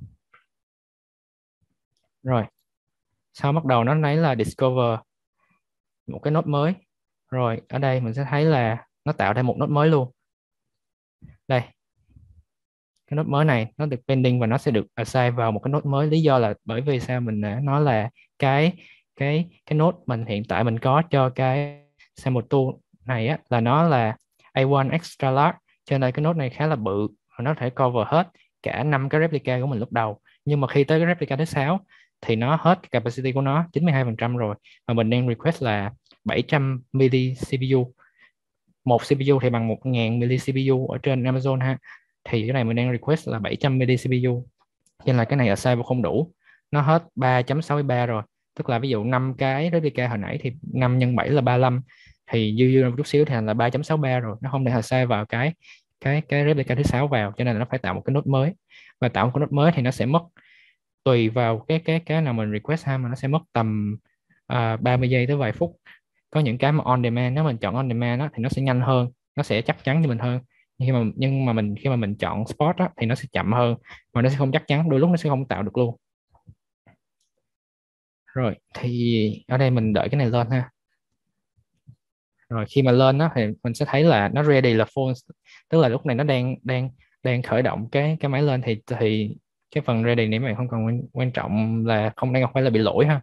Rồi sau bắt đầu nó lấy là discover một cái node mới. Rồi ở đây mình sẽ thấy là nó tạo thêm một node mới luôn. Đây, cái node mới này nó được pending và nó sẽ được assign vào một cái node mới. Lý do là bởi vì sao mình đã nói là cái cái node mình hiện tại mình có cho cái sample tool này á, là nó là A1 extra large, cho nên cái node này khá là bự và nó thể cover hết cả 5 cái replica của mình lúc đầu. Nhưng mà khi tới cái replica thứ 6 thì nó hết cái capacity của nó 92% rồi, mà mình đang request là 700 milli CPU. Một CPU thì bằng 1000 milli CPU ở trên Amazon ha, thì cái này mình đang request là 700 milli CPU, nên là cái này ở size không đủ, nó hết 3.63 rồi. Tức là ví dụ 5 cái replica hồi nãy thì 5 nhân 7 là 35, thì dư một chút xíu thì thành là 3.63 rồi, nó không để hard size vào cái replica thứ 6 vào, cho nên là nó phải tạo một cái node mới. Và tạo một cái node mới thì nó sẽ mất, tùy vào cái nào mình request ha, mà nó sẽ mất tầm 30 giây tới vài phút. Có những cái mà on demand, nếu mình chọn on demand đó, thì nó sẽ nhanh hơn, nó sẽ chắc chắn cho mình hơn. Nhưng mà khi mà mình chọn spot đó, thì nó sẽ chậm hơn và nó sẽ không chắc chắn, đôi lúc nó sẽ không tạo được luôn. Rồi thì ở đây mình đợi cái này lên ha. Rồi khi mà lên đó thì mình sẽ thấy là nó ready là full, tức là lúc này nó đang khởi động cái máy lên, thì cái phần ready này mình không còn quan trọng là không đang phải là bị lỗi ha.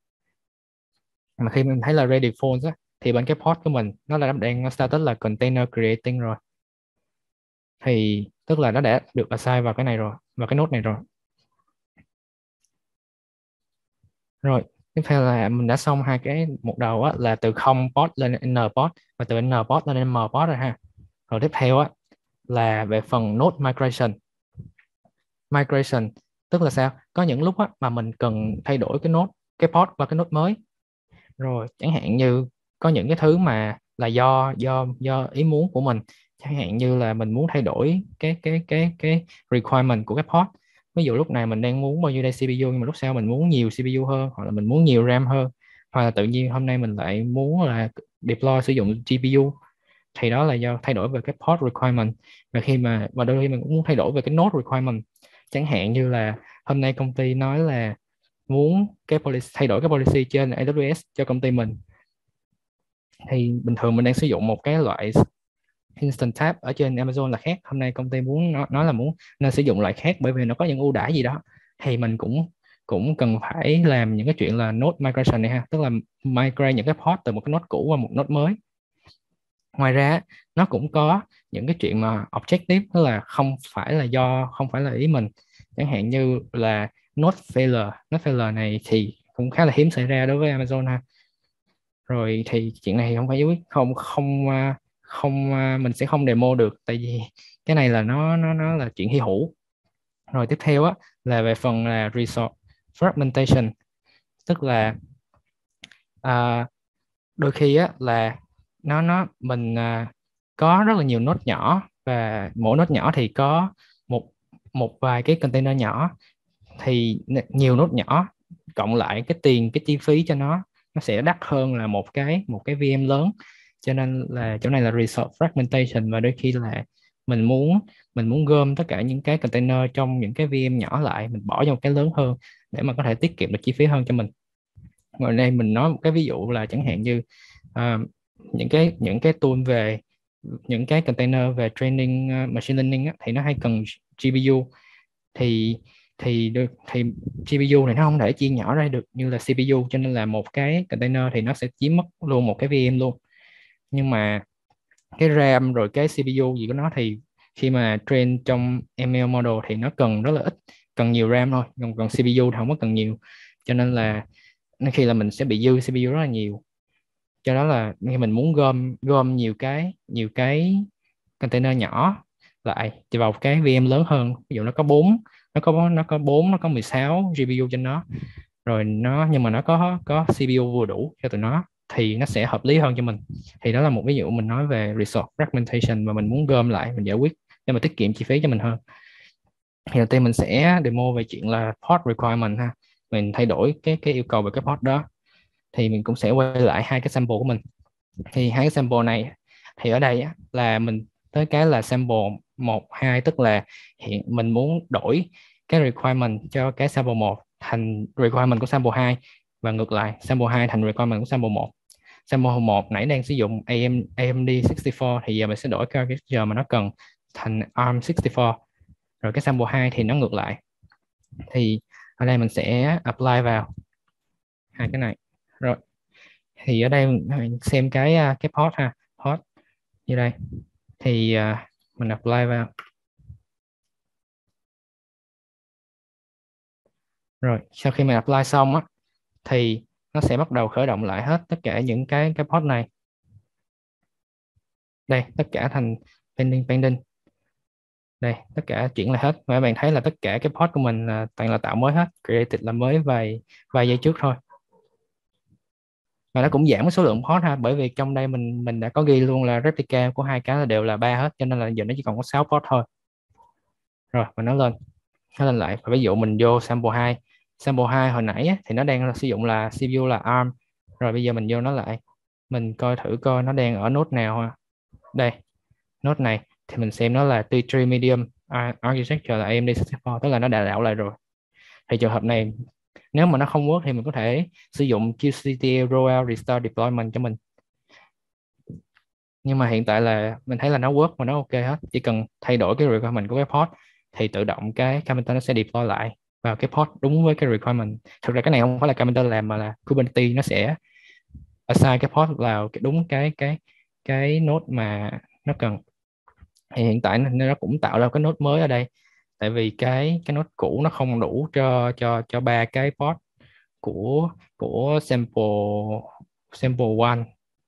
Mà khi mình thấy là ready full á, thì bên cái pod của mình nó là đang status là container creating rồi, thì tức là nó đã được assign vào cái này rồi, vào cái node này rồi. Rồi tiếp theo là mình đã xong hai cái một đầu á, là từ không pod lên n pod và từ n pod lên m pod rồi ha. Rồi tiếp theo á là về phần node migration, tức là sao, có những lúc á mà mình cần thay đổi cái node, cái pod qua cái node mới. Rồi chẳng hạn như có những cái thứ mà là do ý muốn của mình, chẳng hạn như là mình muốn thay đổi cái requirement của cái pod. Ví dụ lúc này mình đang muốn bao nhiêu đây CPU, nhưng mà lúc sau mình muốn nhiều CPU hơn, hoặc là mình muốn nhiều RAM hơn, hoặc là tự nhiên hôm nay mình lại muốn là deploy sử dụng GPU, thì đó là do thay đổi về cái pod requirement. Và khi mà đôi khi mình cũng muốn thay đổi về cái node requirement, chẳng hạn như là hôm nay công ty nói là muốn cái policy, thay đổi cái policy trên AWS cho công ty mình, thì bình thường mình đang sử dụng một cái loại instant tab ở trên Amazon là khác, hôm nay công ty muốn nói là muốn nên sử dụng loại khác bởi vì nó có những ưu đãi gì đó, thì mình cũng cũng cần phải làm những cái chuyện là node migration này ha, tức là migrate những cái pod từ một cái node cũ qua một node mới. Ngoài ra nó cũng có những cái chuyện mà objective, tức là không phải là ý mình, chẳng hạn như là node failure này thì cũng khá là hiếm xảy ra đối với Amazon ha. Rồi thì chuyện này không phải không không không mình sẽ không demo được, tại vì cái này là nó là chuyện hy hữu. Rồi tiếp theo á là về phần là resource fragmentation, tức là đôi khi á là mình có rất là nhiều node nhỏ, và mỗi node nhỏ thì có một một vài cái container nhỏ, thì nhiều node nhỏ cộng lại cái chi phí cho nó sẽ đắt hơn là một cái VM lớn, cho nên là chỗ này là resource fragmentation. Và đôi khi là mình muốn gom tất cả những cái container trong những cái VM nhỏ lại, mình bỏ vào một cái lớn hơn để mà có thể tiết kiệm được chi phí hơn cho mình. Ngoài đây mình nói một cái ví dụ là chẳng hạn như à, những cái tool về những cái container về training machine learning á, thì nó hay cần GPU. Thì GPU này nó không thể chia nhỏ ra được như là CPU, cho nên là một cái container thì nó sẽ chiếm mất luôn một cái VM luôn. Nhưng mà cái RAM rồi cái CPU gì của nó thì khi mà train trong ML model thì nó cần rất là ít, cần nhiều RAM thôi, còn CPU thì không có cần nhiều, cho nên là khi là mình sẽ bị dư CPU rất là nhiều. Do đó là khi mình muốn gom gom nhiều cái container nhỏ lại thì vào cái VM lớn hơn, ví dụ nó có 4, nó có 16 GPU trên nó, rồi nhưng mà nó có CPU vừa đủ cho tụi nó thì nó sẽ hợp lý hơn cho mình. Thì đó là một ví dụ mình nói về resource fragmentation mà mình muốn gom lại mình giải quyết để mà tiết kiệm chi phí cho mình hơn. Thì đầu tiên mình sẽ demo về chuyện là pod requirement ha, mình thay đổi cái yêu cầu về cái pod đó. Thì mình cũng sẽ quay lại hai cái sample của mình. Thì hai cái sample này thì ở đây là mình tới cái là sample 1, 2, tức là hiện mình muốn đổi cái requirement cho cái sample 1 thành requirement của sample 2, và ngược lại sample 2 thành requirement của sample 1. Sample 1 nãy đang sử dụng AMD 64 thì giờ mình sẽ đổi cái giờ mà nó cần thành ARM 64. Rồi cái sample 2 thì nó ngược lại. Thì ở đây mình sẽ apply vào hai cái này. Rồi thì ở đây mình xem cái port ha, port như đây thì mình apply vào. Rồi sau khi mình apply xong á thì nó sẽ bắt đầu khởi động lại hết tất cả những cái port này. Đây tất cả thành pending. Đây tất cả chuyển lại hết, và các bạn thấy là tất cả cái port của mình là toàn là tạo mới hết, created là mới vài giây trước thôi. Và nó cũng giảm cái số lượng port ha, bởi vì trong đây mình đã có ghi luôn là replica của hai cái là đều là 3 hết, cho nên là giờ nó chỉ còn có 6 port thôi. Rồi mình nó lên lại, và ví dụ mình vô sample 2 hồi nãy thì nó đang sử dụng là CPU là ARM. Rồi bây giờ mình vô nó lại, mình coi thử coi nó đang ở node nào ha. Đây node này thì mình xem nó là T3 medium architecture là AMD 64, tức là nó đã đảo lại rồi. Thì trường hợp này nếu mà nó không work thì mình có thể sử dụng QCTL rollout restore deployment cho mình. Nhưng mà hiện tại là mình thấy là nó work và nó ok hết, chỉ cần thay đổi cái requirement của cái port thì tự động cái Camenter nó sẽ deploy lại vào cái port đúng với cái requirement. Thực ra cái này không phải là Camenter làm mà là Kubernetes nó sẽ assign cái port vào đúng cái node mà nó cần. Thì hiện tại nó cũng tạo ra cái node mới ở đây, tại vì cái node cũ nó không đủ cho ba cái port của sample one.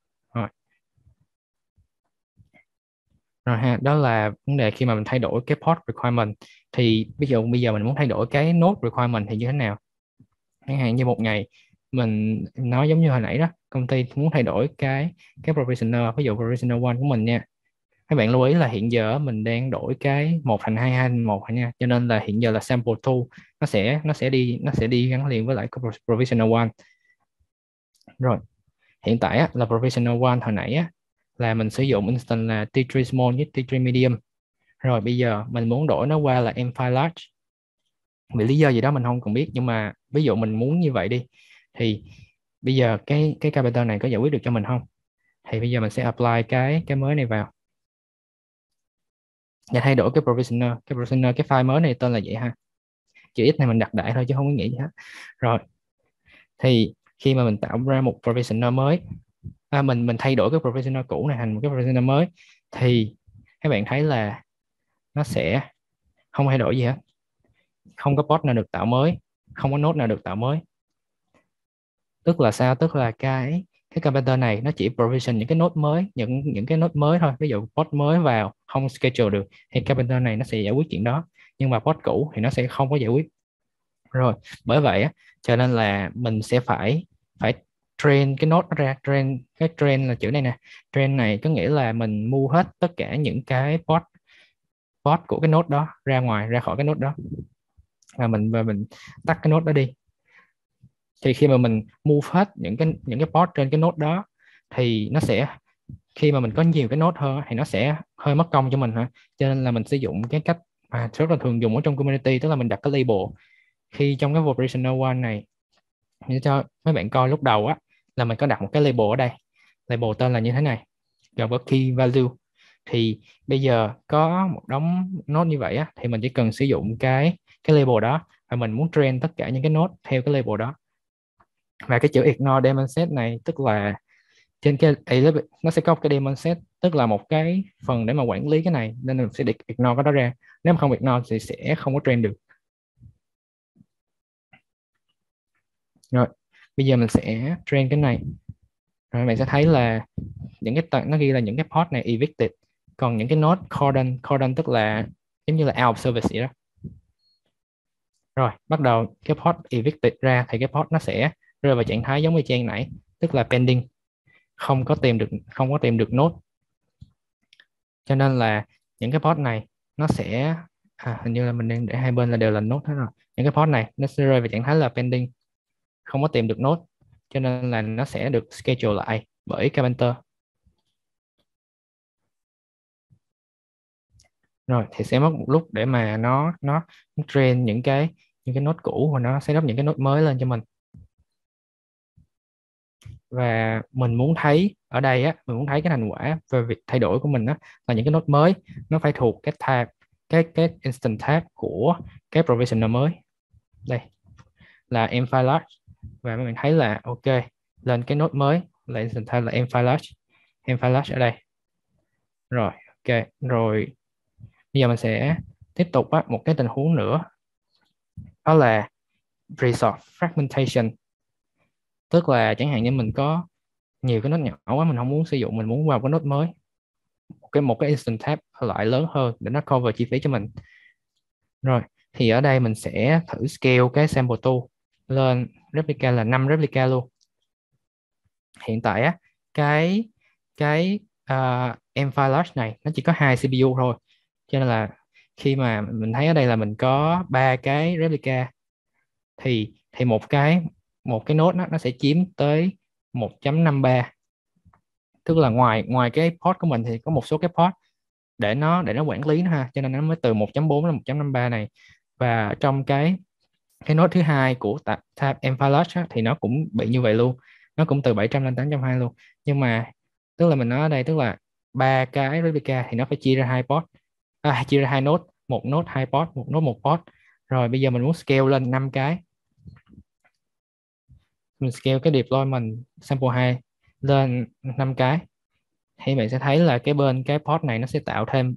Rồi ha, đó là vấn đề khi mà mình thay đổi cái port requirement. Thì ví dụ bây giờ mình muốn thay đổi cái node requirement thì như thế nào? Chẳng hạn như một ngày mình nói giống như hồi nãy đó, công ty muốn thay đổi cái provisioner, ví dụ provisioner one của mình nha. Các bạn lưu ý là hiện giờ mình đang đổi cái 1 thành 2, 2 thành 1 nha. Cho nên là hiện giờ là sample 2 nó sẽ đi gắn liền với lại provisioner one. Rồi, hiện tại là provisioner one hồi nãy là mình sử dụng instance là T3 small với T3 medium. Rồi bây giờ mình muốn đổi nó qua là M5 large. Vì lý do gì đó mình không cần biết, nhưng mà ví dụ mình muốn như vậy đi, thì bây giờ cái Capita này có giải quyết được cho mình không? Thì bây giờ mình sẽ apply cái mới này vào và thay đổi cái provisioner, cái file mới này tên là vậy ha. Chữ X này mình đặt đại thôi chứ không có nghĩa gì hết. Rồi thì khi mà mình tạo ra một provisioner mới, mình thay đổi cái provisioner cũ này thành một cái provisioner mới, thì các bạn thấy là nó sẽ không thay đổi gì hết, không có port nào được tạo mới, không có node nào được tạo mới. Tức là sao? Tức là cái Carpenter này nó chỉ provision những cái node mới, những cái node mới thôi. Ví dụ port mới vào không schedule được thì Carpenter này nó sẽ giải quyết chuyện đó, nhưng mà port cũ thì nó sẽ không có giải quyết. Rồi bởi vậy cho nên là mình sẽ phải train cái node ra. Train là chữ này nè. Train này có nghĩa là mình mua hết tất cả những cái port của cái node đó ra khỏi cái node đó, và mình tắt cái node đó đi. Thì khi mà mình move hết những cái port trên cái node đó thì nó sẽ khi mà mình có nhiều cái node hơn thì nó sẽ hơi mất công cho mình hả, cho nên là mình sử dụng cái cách mà rất là thường dùng ở trong community, tức là mình đặt cái label khi trong cái operational one này. Để cho mấy bạn coi lúc đầu á, là mình có đặt một cái label ở đây, label tên là như thế này, gồm có key value. Thì bây giờ có một đống node như vậy á, thì mình chỉ cần sử dụng cái label đó, và mình muốn train tất cả những cái node theo cái label đó. Và cái chữ ignore daemon set này, tức là trên cái nó sẽ có một cái daemon set, tức là một cái phần để mà quản lý cái này, nên mình sẽ ignore cái đó ra. Nếu mà không ignore thì sẽ không có train được. Rồi bây giờ mình sẽ train cái này. Rồi bạn sẽ thấy là những cái nó ghi là những cái port này evicted, còn những cái node cordon tức là giống như là out of service vậy đó. Rồi bắt đầu cái port evicted ra thì cái port nó sẽ rơi vào trạng thái giống như trang nãy, tức là pending, không có tìm được node. Cho nên là những cái port này nó sẽ hình như là mình đang để hai bên là đều là node hết rồi. Những cái port này nó sẽ rơi vào trạng thái là pending, không có tìm được node, cho nên là nó sẽ được schedule lại bởi Carpenter. Rồi thì sẽ mất một lúc để mà nó train những cái node cũ, và nó sẽ up những cái node mới lên cho mình. Và mình muốn thấy ở đây á, mình muốn thấy cái thành quả về việc thay đổi của mình á, là những cái node mới nó phải thuộc cái tab, cái instant tab của cái provisioner mới. Đây là em file large, và mình thấy là ok, lên cái node mới là instant tab là em file large ở đây. Rồi ok, rồi bây giờ mình sẽ tiếp tục á, một cái tình huống nữa, đó là resource fragmentation. Tức là chẳng hạn như mình có nhiều cái node nhỏ quá, mình không muốn sử dụng, mình muốn vào cái node mới, một cái instant tab loại lớn hơn để nó cover chi phí cho mình. Rồi thì ở đây mình sẽ thử scale cái sample tool lên replica là 5 replica luôn. Hiện tại á, cái em file large này nó chỉ có 2 CPU thôi, cho nên là khi mà mình thấy ở đây là mình có 3 cái replica, thì một cái node nó sẽ chiếm tới 1.53. Tức là ngoài ngoài cái port của mình thì có một số cái port để nó quản lý nó ha, cho nên nó mới từ 1.4 đến 1.53 này. Và trong cái node thứ hai của tab Empire thì nó cũng bị như vậy luôn, nó cũng từ 700 lên 820 luôn. Nhưng mà tức là mình nói ở đây, tức là ba cái replica thì nó phải chia ra hai port, chia ra hai node, một node hai port, một node một port. Rồi bây giờ mình muốn scale lên 5 cái, mình scale cái deployment sample 2 lên 5 cái, thì bạn sẽ thấy là cái bên cái port này nó sẽ tạo thêm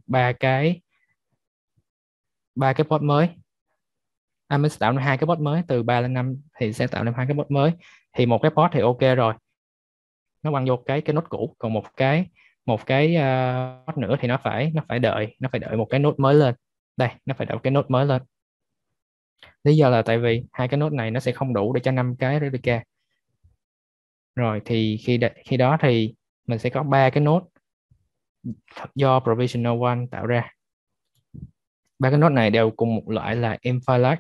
ba cái port mới. Mình sẽ tạo ra hai cái port mới, từ 3 lên 5 thì sẽ tạo ra hai cái port mới. Thì một cái port thì ok rồi, nó quăng vô cái node cũ, còn một cái port nữa thì nó phải đợi một cái node mới lên. Đây, nó phải đợi một cái node mới lên. Lý do là tại vì hai cái node này nó sẽ không đủ để cho 5 cái replica. Rồi thì khi đó thì mình sẽ có ba cái node do provisional one tạo ra. Ba cái node này đều cùng một loại là M-file large.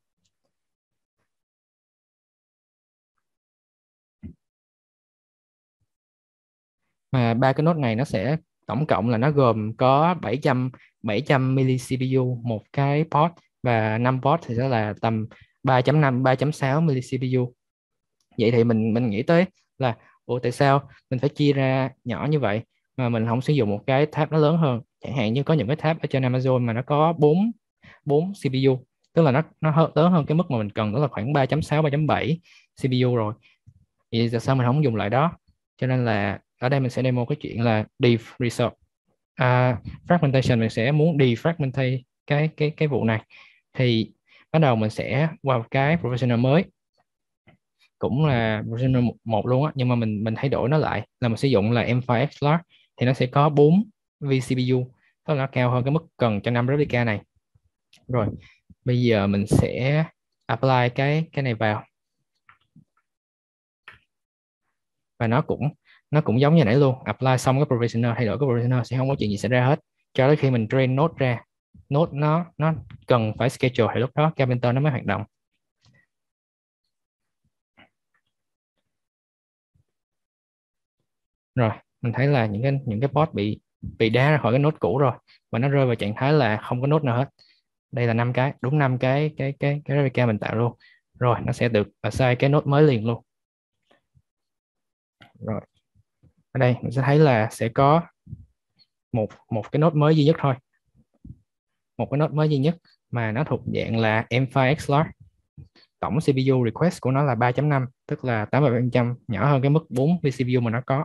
Mà ba cái node này nó sẽ tổng cộng là nó gồm có 700 mili CPU một cái port, và 5 port thì sẽ là tầm 3.5 3.6 mili CPU. Vậy thì mình nghĩ tới là ủa tại sao mình phải chia ra nhỏ như vậy mà mình không sử dụng một cái tab nó lớn hơn. Chẳng hạn như có những cái tab ở trên Amazon mà nó có 4 CPU, tức là nó lớn hơn cái mức mà mình cần, đó là khoảng 3.6 3.7 CPU rồi. Vậy tại sao mình không dùng lại đó? Cho nên là ở đây mình sẽ demo cái chuyện là resource fragmentation. Mình sẽ muốn defragmentate cái vụ này. Thì bắt đầu mình sẽ vào cái professional mới, cũng là professional một luôn á, nhưng mà mình thay đổi nó lại là mình sử dụng là M5X large, thì nó sẽ có 4 vCPU, tức là nó cao hơn cái mức cần cho 5 replica này. Rồi bây giờ mình sẽ apply cái này vào, và nó cũng giống như nãy luôn. Apply xong cái provisioner, thay đổi cái provisioner sẽ không có chuyện gì xảy ra hết cho đến khi mình train node ra. Node nó cần phải schedule, thì lúc đó Carpenter nó mới hoạt động. Rồi mình thấy là những cái post bị đá ra khỏi cái node cũ rồi, và nó rơi vào trạng thái là không có node nào hết. Đây là 5 cái, đúng 5 cái replica mình tạo luôn. Rồi nó sẽ được assign cái node mới liền luôn. Rồi ở đây mình sẽ thấy là sẽ có một cái node mới duy nhất thôi, một cái node mới duy nhất mà nó thuộc dạng là M5 XLR. Tổng CPU request của nó là 3.5, tức là 87% nhỏ hơn cái mức 4 vCPU mà nó có.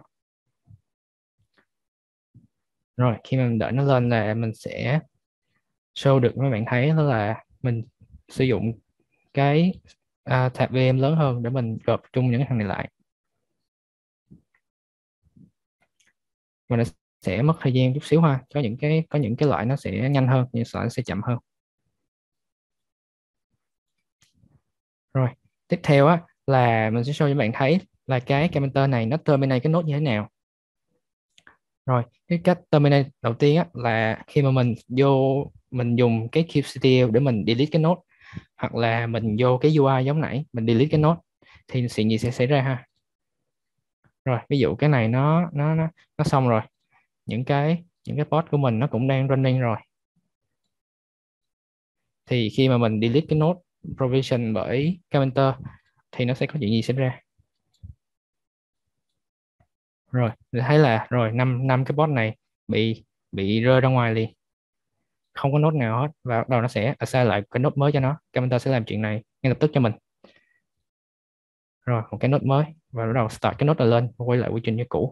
Rồi khi mà mình đợi nó lên là mình sẽ show được mấy bạn thấy đó là mình sử dụng cái thạp VM lớn hơn để mình gộp chung những cái thằng này lại, và nó sẽ mất thời gian chút xíu ha. Có những cái loại nó sẽ nhanh hơn, những loại nó sẽ chậm hơn. Rồi tiếp theo á là mình sẽ show cho bạn thấy là cái commenter này nó terminate cái node như thế nào. Rồi cái cách terminate đầu tiên á là khi mà mình dùng cái kubectl để mình delete cái node, hoặc là mình vô cái UI giống nãy mình delete cái node, thì chuyện gì sẽ xảy ra ha. Rồi ví dụ cái này nó xong rồi, những cái post của mình nó cũng đang running rồi, thì khi mà mình delete cái node provision bởi commenter thì nó sẽ có chuyện gì xảy ra. Rồi mình thấy là rồi năm cái post này bị rơi ra ngoài liền, không có node nào hết, và bắt đầu nó sẽ assign lại cái node mới cho nó. Commenter sẽ làm chuyện này ngay lập tức cho mình. Rồi một cái node mới, và bắt đầu start cái node này lên, quay lại quy trình như cũ.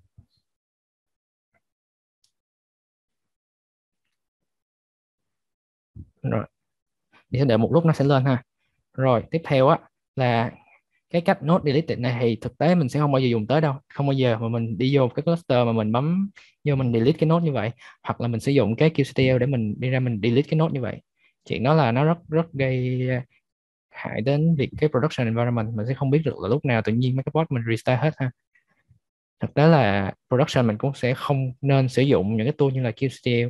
Rồi thì sẽ đợi một lúc nó sẽ lên ha. Rồi tiếp theo á là cái cách node delete này thì thực tế mình sẽ không bao giờ dùng tới đâu, không bao giờ mà mình đi vô cái cluster mà mình bấm vô mình delete cái node như vậy, hoặc là mình sử dụng cái kubectl để mình đi ra mình delete cái node như vậy. Chuyện đó là nó rất rất gây hại đến việc cái production environment. Mình sẽ không biết được là lúc nào tự nhiên mấy cái post mình restart hết ha. Thực tế là production mình cũng sẽ không nên sử dụng những cái tool như là kubectl.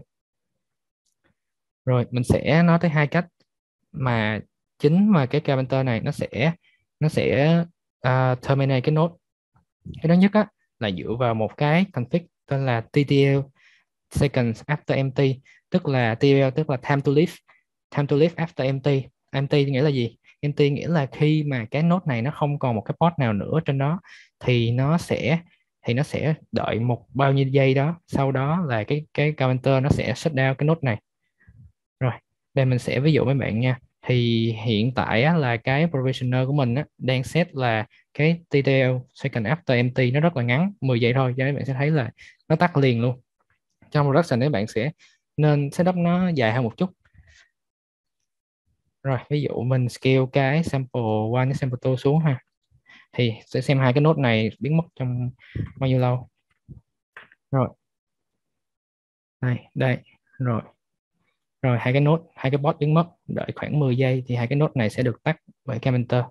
Rồi mình sẽ nói tới 2 cách mà chính mà cái commenter này nó sẽ terminate cái node. Cái đó nhất á là dựa vào một cái config tên là TTL seconds after empty, tức là TTL tức là time to live after empty. Empty nghĩa là gì? Empty nghĩa là khi mà cái node này nó không còn một cái port nào nữa trên đó, thì nó sẽ đợi một bao nhiêu giây đó, sau đó là cái commenter nó sẽ shut down cái node này. Rồi đây mình sẽ ví dụ với bạn nha. Thì hiện tại á, là cái provisioner của mình á, đang set là cái TTL second after empty nó rất là ngắn, 10 giây thôi, cho nên bạn sẽ thấy là nó tắt liền luôn. Trong production thì bạn sẽ nên setup nó dài hơn một chút. Rồi ví dụ mình scale cái sample 1 cái sample 2 xuống ha, thì sẽ xem 2 cái node này biến mất trong bao nhiêu lâu. Rồi đây rồi 2 cái bot biến mất, đợi khoảng 10 giây thì 2 cái node này sẽ được tắt bởi commenter.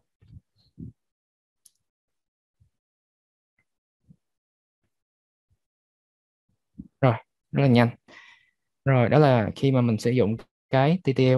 Rồi rất là nhanh. Rồi đó là khi mà mình sử dụng cái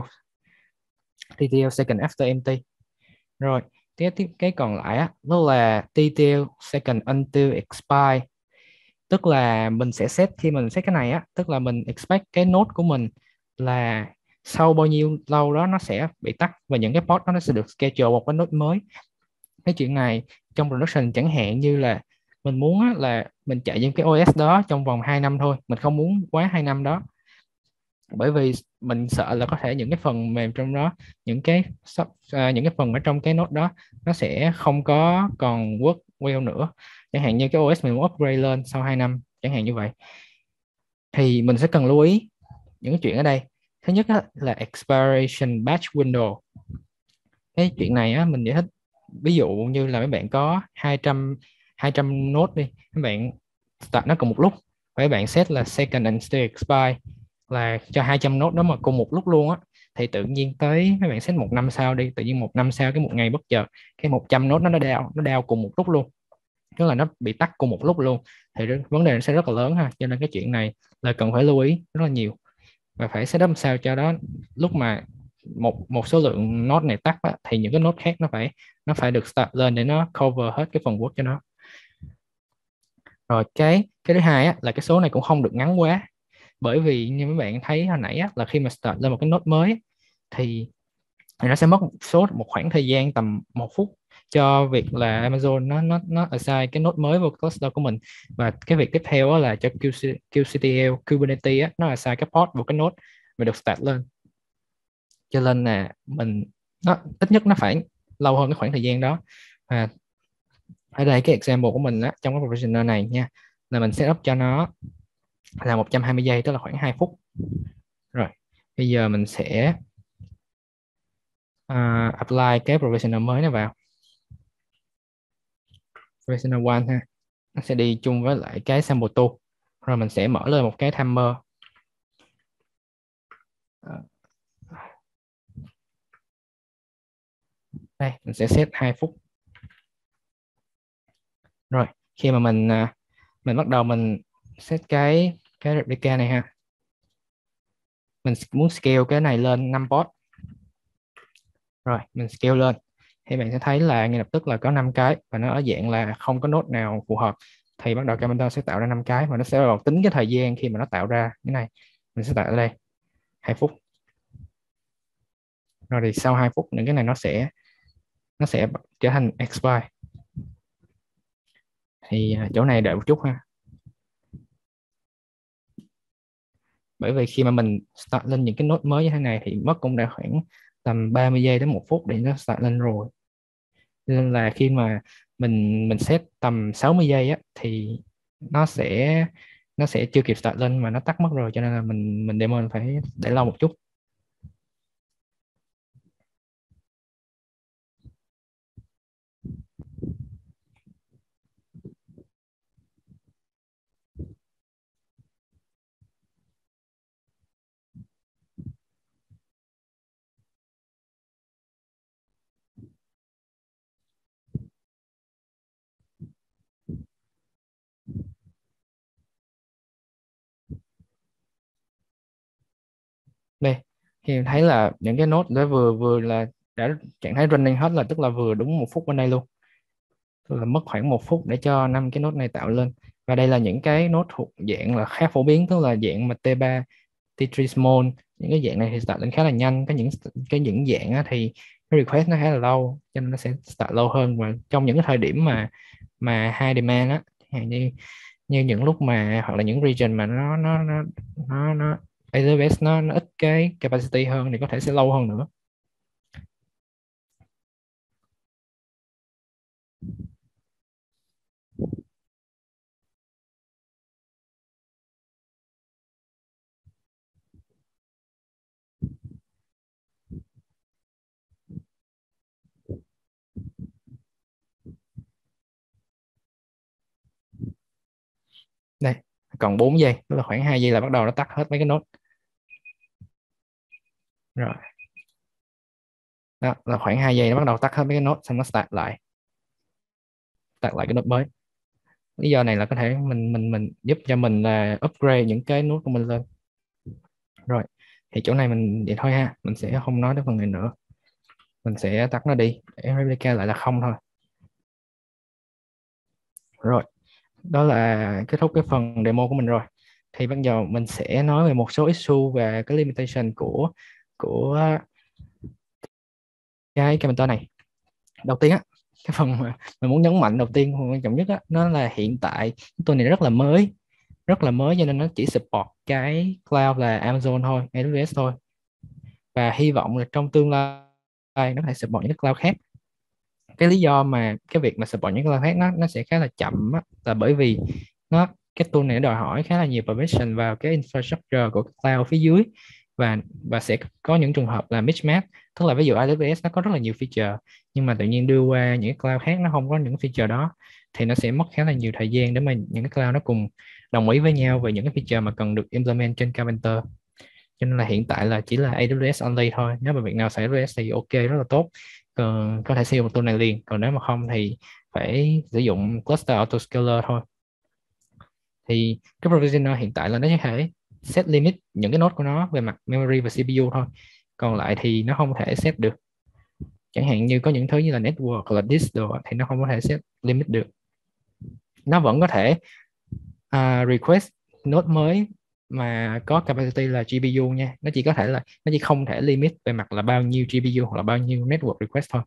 TTL second after empty. Rồi cái còn lại á, đó là TTL second until expire, tức là mình sẽ set, khi mình set cái này á, tức là mình expect cái node của mình là sau bao nhiêu lâu đó nó sẽ bị tắt, và những cái port đó nó sẽ được schedule một cái node mới. Cái chuyện này trong production chẳng hạn như là mình muốn á, là mình chạy những cái OS đó trong vòng 2 năm thôi, mình không muốn quá 2 năm đó, bởi vì mình sợ là có thể những cái phần mềm trong đó, những cái phần ở trong cái node đó nó sẽ không có còn work well nữa, chẳng hạn như cái OS mình muốn upgrade lên sau 2 năm chẳng hạn như vậy. Thì mình sẽ cần lưu ý những cái chuyện ở đây. Thứ nhất là expiration batch window. Cái chuyện này á, mình giải thích ví dụ như là mấy bạn có 200 node đi, các bạn start nó cùng một lúc, và các bạn set là second and still expire là cho 200 nốt đó mà cùng một lúc luôn á, thì tự nhiên tới mấy bạn set 1 năm sau đi, tự nhiên 1 năm sau cái một ngày bất chợt cái 100 nốt nó đào cùng một lúc luôn, tức là nó bị tắt cùng một lúc luôn, thì vấn đề nó sẽ rất là lớn ha. Cho nên cái chuyện này là cần phải lưu ý rất là nhiều, và phải setup sao cho đó lúc mà một số lượng nốt này tắt á, thì những cái nốt khác nó phải được start lên để nó cover hết cái phần work cho nó. Rồi cái Cái thứ hai á, là cái số này cũng không được ngắn quá, bởi vì như mấy bạn thấy hồi nãy á, là khi mà start lên một cái node mới thì nó sẽ mất một khoảng thời gian tầm 1 phút cho việc là Amazon nó assign cái node mới vào cluster của mình. Và cái việc tiếp theo á, là cho QCTL Kubernetes á, nó assign cái port vào cái node mà được start lên. Cho nên là mình ít nhất nó phải lâu hơn cái khoảng thời gian đó. Và ở đây cái example của mình á, trong cái provisioner này nha, là mình setup cho nó là 120 giây, tức là khoảng 2 phút. Rồi bây giờ mình sẽ apply cái provisioner mới này vào, provisioner 1 ha, nó sẽ đi chung với lại cái sample tool. Rồi mình sẽ mở lên một cái timer. Đây mình sẽ set 2 phút. Rồi khi mà mình bắt đầu mình set cái replica này ha, mình muốn scale cái này lên 5 port. Rồi mình scale lên thì bạn sẽ thấy là ngay lập tức là có 5 cái và nó ở dạng là không có node nào phù hợp, thì bắt đầu Camenter sẽ tạo ra 5 cái và nó sẽ vào tính cái thời gian khi mà nó tạo ra cái này. Mình sẽ tạo ở đây 2 phút. Rồi thì sau 2 phút những cái này nó sẽ trở thành expire. Thì chỗ này đợi một chút ha, bởi vì khi mà mình start lên những cái node mới như thế này thì mất cũng đã khoảng tầm 30 giây đến 1 phút để nó start lên rồi. Nên là khi mà mình set tầm 60 giây á, thì nó sẽ chưa kịp start lên mà nó tắt mất rồi, cho nên là mình demo phải để lâu một chút. Đây thì thấy là những cái node đó vừa vừa là đã trạng thái running hết, là tức là vừa đúng 1 phút bên đây luôn, tức là mất khoảng 1 phút để cho 5 cái node này tạo lên. Và đây là những cái node thuộc dạng là khá phổ biến, tức là dạng mà T3, T3 small. Những cái dạng này thì start lên khá là nhanh, những dạng á, thì cái request nó khá là lâu, cho nên nó sẽ start lâu hơn. Và trong những cái thời điểm mà high demand á, như như những lúc mà hoặc là những region mà nó AWS nó ít cái capacity hơn thì có thể sẽ lâu hơn nữa. Đây còn 4 giây, tức là khoảng 2 giây là bắt đầu nó tắt hết mấy cái nốt. Rồi đó là khoảng 2 giây nó bắt đầu tắt hết mấy cái nốt, xong nó start lại cái nốt mới. Lý do này là có thể mình giúp cho mình là upgrade những cái nốt của mình lên. Rồi thì chỗ này mình vậy thôi ha, mình sẽ không nói đến phần này nữa, mình sẽ tắt nó đi để replica lại là không thôi. Rồi đó là kết thúc cái phần demo của mình rồi. Thì bây giờ mình sẽ nói về một số issue về cái limitation của cái commenter này. Đầu tiên á, cái phần mà mình muốn nhấn mạnh đầu tiên, phần quan trọng nhất á, nó là hiện tại cái tool này rất là mới, cho nên nó chỉ support cái cloud là Amazon thôi, AWS thôi. Và hy vọng là trong tương lai nó có thể support những cái cloud khác. Cái lý do mà cái việc mà support những cloud khác nó sẽ khá là chậm á, là bởi vì cái tool này đòi hỏi khá là nhiều permission vào cái infrastructure của cloud phía dưới. Và sẽ có những trường hợp là mismatch, tức là ví dụ AWS nó có rất là nhiều feature nhưng mà tự nhiên đưa qua những cái cloud khác nó không có những feature đó, thì nó sẽ mất khá là nhiều thời gian để mà những cái cloud nó cùng đồng ý với nhau về những cái feature mà cần được implement trên Carpenter. Cho nên là hiện tại là chỉ là AWS only thôi. Nếu mà việc nào xài AWS thì ok, rất là tốt, còn có thể sử dụng tool này liền. Còn nếu mà không thì phải sử dụng cluster autoscaler thôi. Thì cái provisioner hiện tại là nó có thể set limit những cái node của nó về mặt memory và CPU thôi, còn lại thì nó không thể set được. Chẳng hạn như có những thứ như là network hoặc là disk đồ thì nó không có thể set limit được. Nó vẫn có thể request node mới mà có capacity là GPU nha. Nó chỉ không thể limit về mặt là bao nhiêu GPU hoặc là bao nhiêu network request thôi.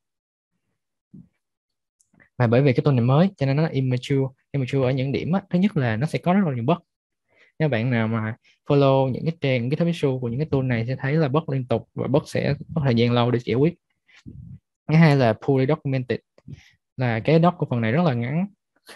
Và bởi vì cái tool này mới cho nên nó immature ở những điểm á. Thứ nhất là nó sẽ có rất là nhiều bug. Nếu bạn nào mà follow những cái trang, những cái top issue của những cái tool này sẽ thấy là bug liên tục và bug sẽ có thời gian lâu để giải quyết. Thứ hai là poorly documented, là cái doc của phần này rất là ngắn,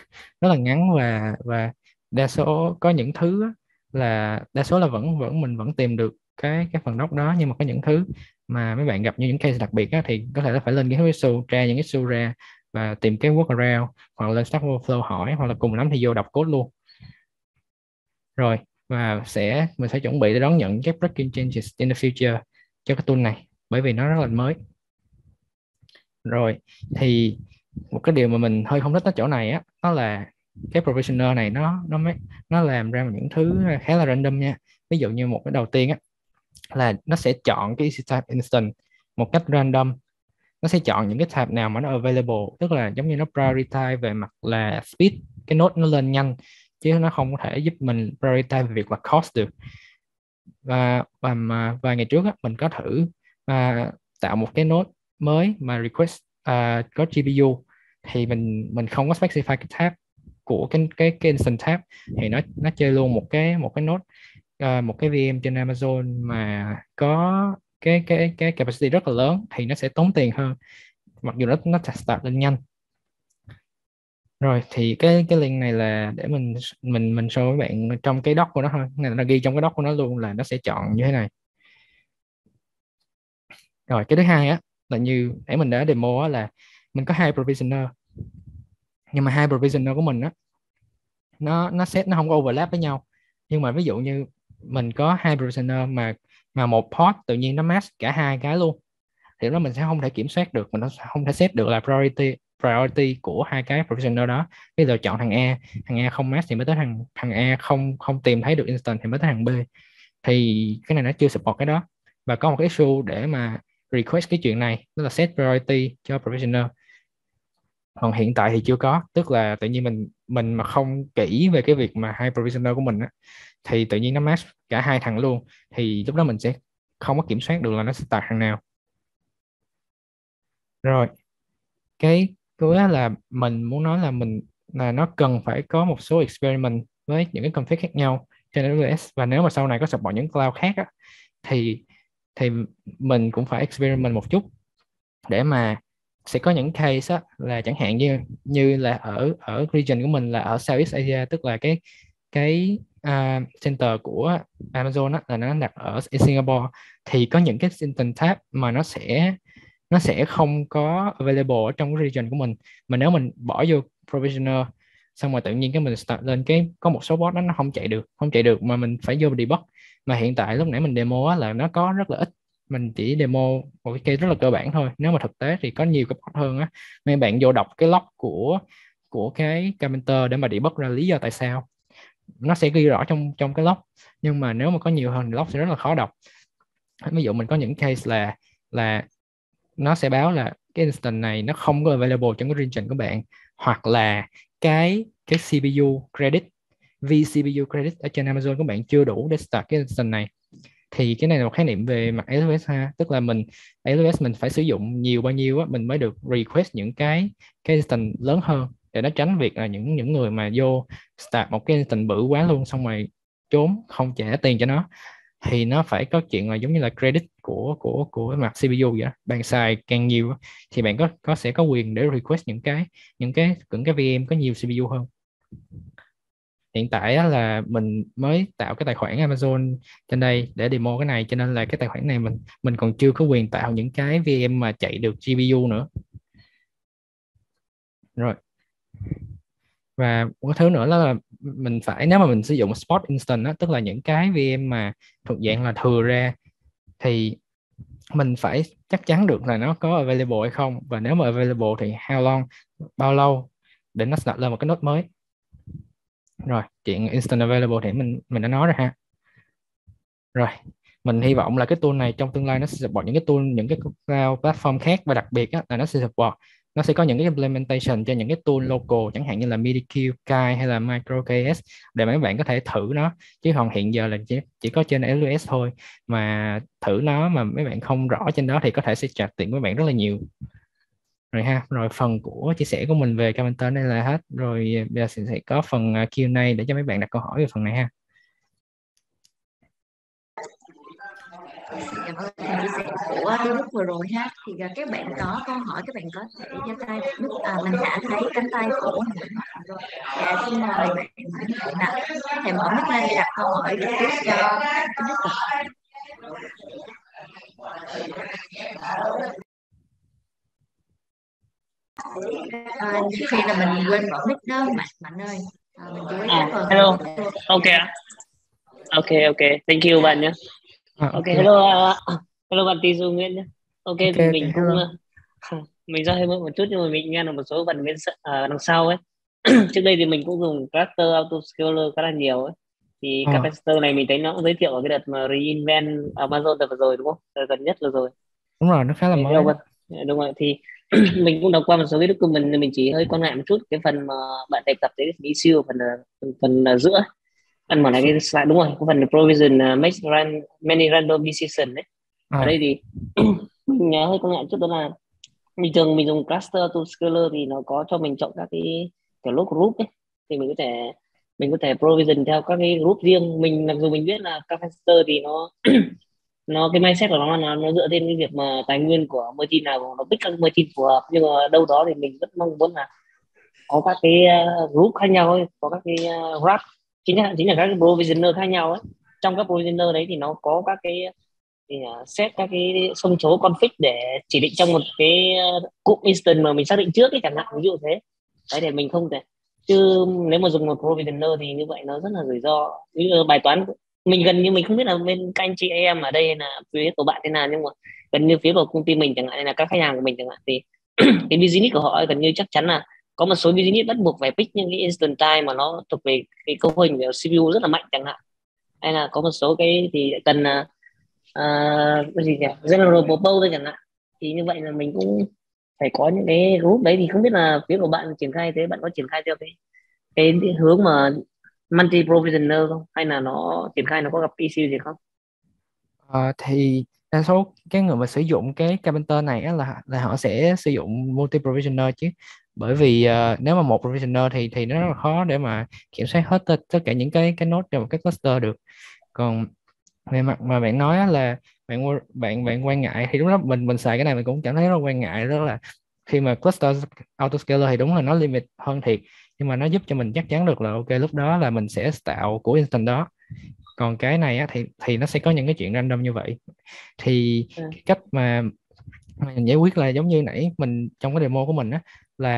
và đa số có những thứ á, là đa số là mình vẫn tìm được cái phần doc đó, nhưng mà có những thứ mà mấy bạn gặp như những case đặc biệt á, thì có thể là phải lên cái issue, tra những issue ra và tìm cái workaround, hoặc là lên Stack Overflow hỏi, hoặc là cùng lắm thì vô đọc code luôn. Rồi, và mình sẽ chuẩn bị để đón nhận các breaking changes in the future cho cái tool này, bởi vì nó rất là mới. Rồi thì một cái điều mà mình hơi không thích ở chỗ này á, đó là cái provisioner này nó làm ra những thứ khá là random nha. Ví dụ như một cái đầu tiên á, là nó sẽ chọn cái type instance một cách random. Nó sẽ chọn những cái type nào mà nó available, tức là giống như nó prioritize về mặt là speed, cái node nó lên nhanh, chứ nó không có thể giúp mình prioritize về việc là cost được. Và vài ngày trước á, mình có thử tạo một cái node mới mà request có GPU, thì mình không có specify cái tab của cái instance tab, thì nó chơi luôn một cái node, một cái VM trên Amazon mà có cái capacity rất là lớn, thì nó sẽ tốn tiền hơn, mặc dù nó start lên nhanh. Rồi thì cái link này là để mình show với bạn trong cái doc của nó thôi, nó ghi trong cái doc của nó luôn là nó sẽ chọn như thế này. Rồi cái thứ hai á, là như để mình đã demo á, là mình có hai provisioner, nhưng mà hai provisioner của mình á, nó set nó không có overlap với nhau. Nhưng mà ví dụ như mình có hai provisioner mà một port tự nhiên nó match cả hai cái luôn, thì đó mình sẽ không thể kiểm soát được, mình không thể set được là priority của hai cái provisioner đó. Bây giờ chọn thằng A không match thì mới tới thằng A, không tìm thấy được instant thì mới tới thằng B. Thì cái này nó chưa support cái đó, và có một cái issue để mà request cái chuyện này, đó là set priority cho provisioner. Còn hiện tại thì chưa có, tức là tự nhiên mình mà không kỹ về cái việc mà hai provisioner của mình á, thì tự nhiên nó match cả hai thằng luôn, thì lúc đó mình sẽ không có kiểm soát được là nó sẽ start thằng nào. Rồi cái cuối là mình muốn nói là nó cần phải có một số experiment với những cái config khác nhau trên AWS, và nếu mà sau này có support những cloud khác á, thì mình cũng phải experiment một chút, để mà sẽ có những case á, là chẳng hạn như là ở region của mình là ở Southeast Asia, tức là cái center của Amazon á, là nó đặt ở Singapore, thì có những cái instance tab mà nó sẽ không có available ở trong cái region của mình. Mà nếu mình bỏ vô provisioner xong rồi tự nhiên cái mình start lên cái có một số bot đó nó không chạy được mà mình phải vô debug. Mà hiện tại lúc nãy mình demo á, là nó có rất là ít, mình chỉ demo một cái case rất là cơ bản thôi. Nếu mà thực tế thì có nhiều cái bot hơn á, mấy bạn vô đọc cái log của cái commenter để mà debug ra lý do tại sao, nó sẽ ghi rõ trong cái log. Nhưng mà nếu mà có nhiều hơn thì log sẽ rất là khó đọc. Ví dụ mình có những case là nó sẽ báo là cái instance này nó không có available trong cái region của bạn, hoặc là cái CPU credit, vCPU credit ở trên Amazon của bạn chưa đủ để start cái instance này. Thì cái này là một khái niệm về mặt AWS ha, tức là AWS mình phải sử dụng nhiều bao nhiêu á, mình mới được request những cái instance lớn hơn, để nó tránh việc là những người mà vô start một cái instance bự quá luôn, xong rồi trốn không trả tiền cho nó. Thì nó phải có chuyện là giống như là credit của mặt CPU vậy đó. Bạn xài càng nhiều thì bạn sẽ có quyền để request những cái VM có nhiều CPU hơn. Hiện tại là mình mới tạo cái tài khoản Amazon trên đây để demo cái này, cho nên là cái tài khoản này mình còn chưa có quyền tạo những cái VM mà chạy được GPU nữa. Rồi, và một cái thứ nữa là mình phải, nếu mà mình sử dụng spot instance đó, tức là những cái VM mà thuộc dạng là thừa ra, thì mình phải chắc chắn được là nó có available hay không, và nếu mà available thì how long, bao lâu để nó start lên một cái node mới. Rồi chuyện instant available thì mình đã nói rồi ha. Rồi mình hy vọng là cái tool này trong tương lai nó sẽ support những cái tool, những cái cloud platform khác, và đặc biệt là nó sẽ support nó sẽ có những cái implementation cho những cái tool local, chẳng hạn như là MediQ, Kai hay là MicroKS, để mấy bạn có thể thử nó. Chứ còn hiện giờ là chỉ có trên AWS thôi, mà thử nó mà mấy bạn không rõ trên đó thì có thể sẽ trả tiền với bạn rất là nhiều. Rồi ha, rồi phần của chia sẻ của mình về Carpenter đây là hết rồi. Bây giờ sẽ có phần Q&A để cho mấy bạn đặt câu hỏi về phần này ha. Cảm ơn chia sẻ của Đức vừa rồi ha. Thì các bạn có câu hỏi các bạn có thể giơ tay. Mình đã thấy cánh tay của Nguyễn Mạnh rồi. Xin mời bạn Nguyễn Mạnh ạ. Thầy mở mic lên để đặt câu hỏi trực tiếp cho Đức ạ. Nhiều khi là mình quên mở mic đó Mạnh ơi. Mình chú ý cái phần hello. Ok ạ. Ok, thank you bạn nhé. Ok, hello bạn Tizu Nguyễn nhé. Ok, thì mình cũng mình ra hơi muộn một chút nhưng mà mình nghe được một số phần bên đằng sau ấy. Trước đây thì mình cũng dùng Cluster Autoscaler khá là nhiều ấy. Thì Capacitor này mình thấy nó cũng giới thiệu ở cái đợt mà reInvent Amazon đợt vừa rồi đúng không? Đợt gần nhất vừa rồi. Đúng rồi, nó khá là mới. Đúng rồi, thì mình cũng đọc qua một số cái document, mình chỉ hơi quan ngại một chút cái phần mà bạn đề cập tới cái issue phần giữa ăn mà là cái slide, đúng rồi, cái phần provision make many random decision đấy. Ở đây thì mình nhớ hơi quan ngại chút, đó là bình thường mình dùng cluster to scaler thì nó có cho mình chọn các cái kiểu local group ấy, thì mình có thể provision theo các cái group riêng. Mình mặc dù mình biết là capacitor thì nó cái mindset của nó dựa trên cái việc mà tài nguyên của mỗi team nào nó pick các mỗi team phù hợp, nhưng mà đâu đó thì mình vẫn mong muốn là có các cái group khác nhau ấy, có các cái wrap, chính là các cái provisioner khác nhau ấy. Trong các provisioner đấy thì nó có các cái thì set các cái thông số config để chỉ định trong một cái cụm instance mà mình xác định trước ấy, chẳng hạn ví dụ thế đấy, để mình không thể, chứ nếu mà dùng một provisioner thì như vậy nó rất là rủi ro. Ví dụ bài toán mình gần như mình không biết là bên các anh chị em ở đây là phía của bạn thế nào, nhưng mà gần như phía của công ty mình chẳng hạn, là các khách hàng của mình chẳng hạn, thì cái business của họ gần như chắc chắn là có một số business bắt buộc phải pick những cái instant time mà nó thuộc về cái cấu hình của CPU rất là mạnh chẳng hạn, hay là có một số cái thì cần cái gì nhỉ, general purpose thôi chẳng hạn. Thì như vậy là mình cũng phải có những cái group đấy. Thì không biết là phía của bạn triển khai thế, bạn có triển khai theo cái hướng mà multi provisioner không, hay là nó triển khai nó có gặp issue gì không? Thì đa số cái người mà sử dụng cái Carpenter này á, là họ sẽ sử dụng multi provisioner chứ. Bởi vì nếu mà một provisioner thì nó rất là khó để mà kiểm soát hết tất cả những cái node trong một cái cluster được. Còn về mặt mà bạn nói á, là bạn quan ngại, thì đúng đó, mình xài cái này mình cũng cảm thấy rất là quan ngại. Đó là khi mà cluster autoscaler thì đúng là nó limit hơn thiệt, nhưng mà nó giúp cho mình chắc chắn được là ok, lúc đó là mình sẽ tạo của instance đó. Còn cái này á, thì nó sẽ có những cái chuyện random như vậy. Thì cái cách mà mình giải quyết là giống như nãy mình trong cái demo của mình á,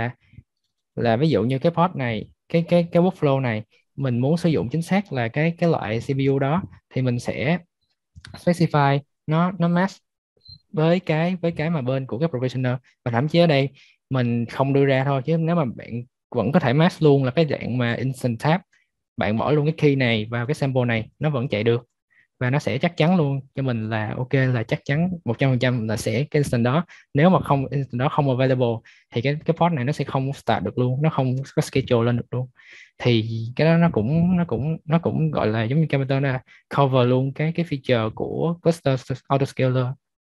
là ví dụ như cái pod này, cái workflow này, mình muốn sử dụng chính xác là cái loại CPU đó, thì mình sẽ specify nó match với cái mà bên của cái provisioner. Và thậm chí ở đây mình không đưa ra thôi, chứ nếu mà bạn vẫn có thể match luôn là cái dạng mà instant tab, bạn bỏ luôn cái key này vào cái sample này, nó vẫn chạy được. Và nó sẽ chắc chắn luôn cho mình là ok, là chắc chắn 100% là sẽ cái instant đó. Nếu mà không, instant đó không available thì cái pod này nó sẽ không start được luôn, nó không có schedule lên được luôn. Thì cái đó nó cũng gọi là giống như Carpenter, là cover luôn cái feature của cluster autoscaler.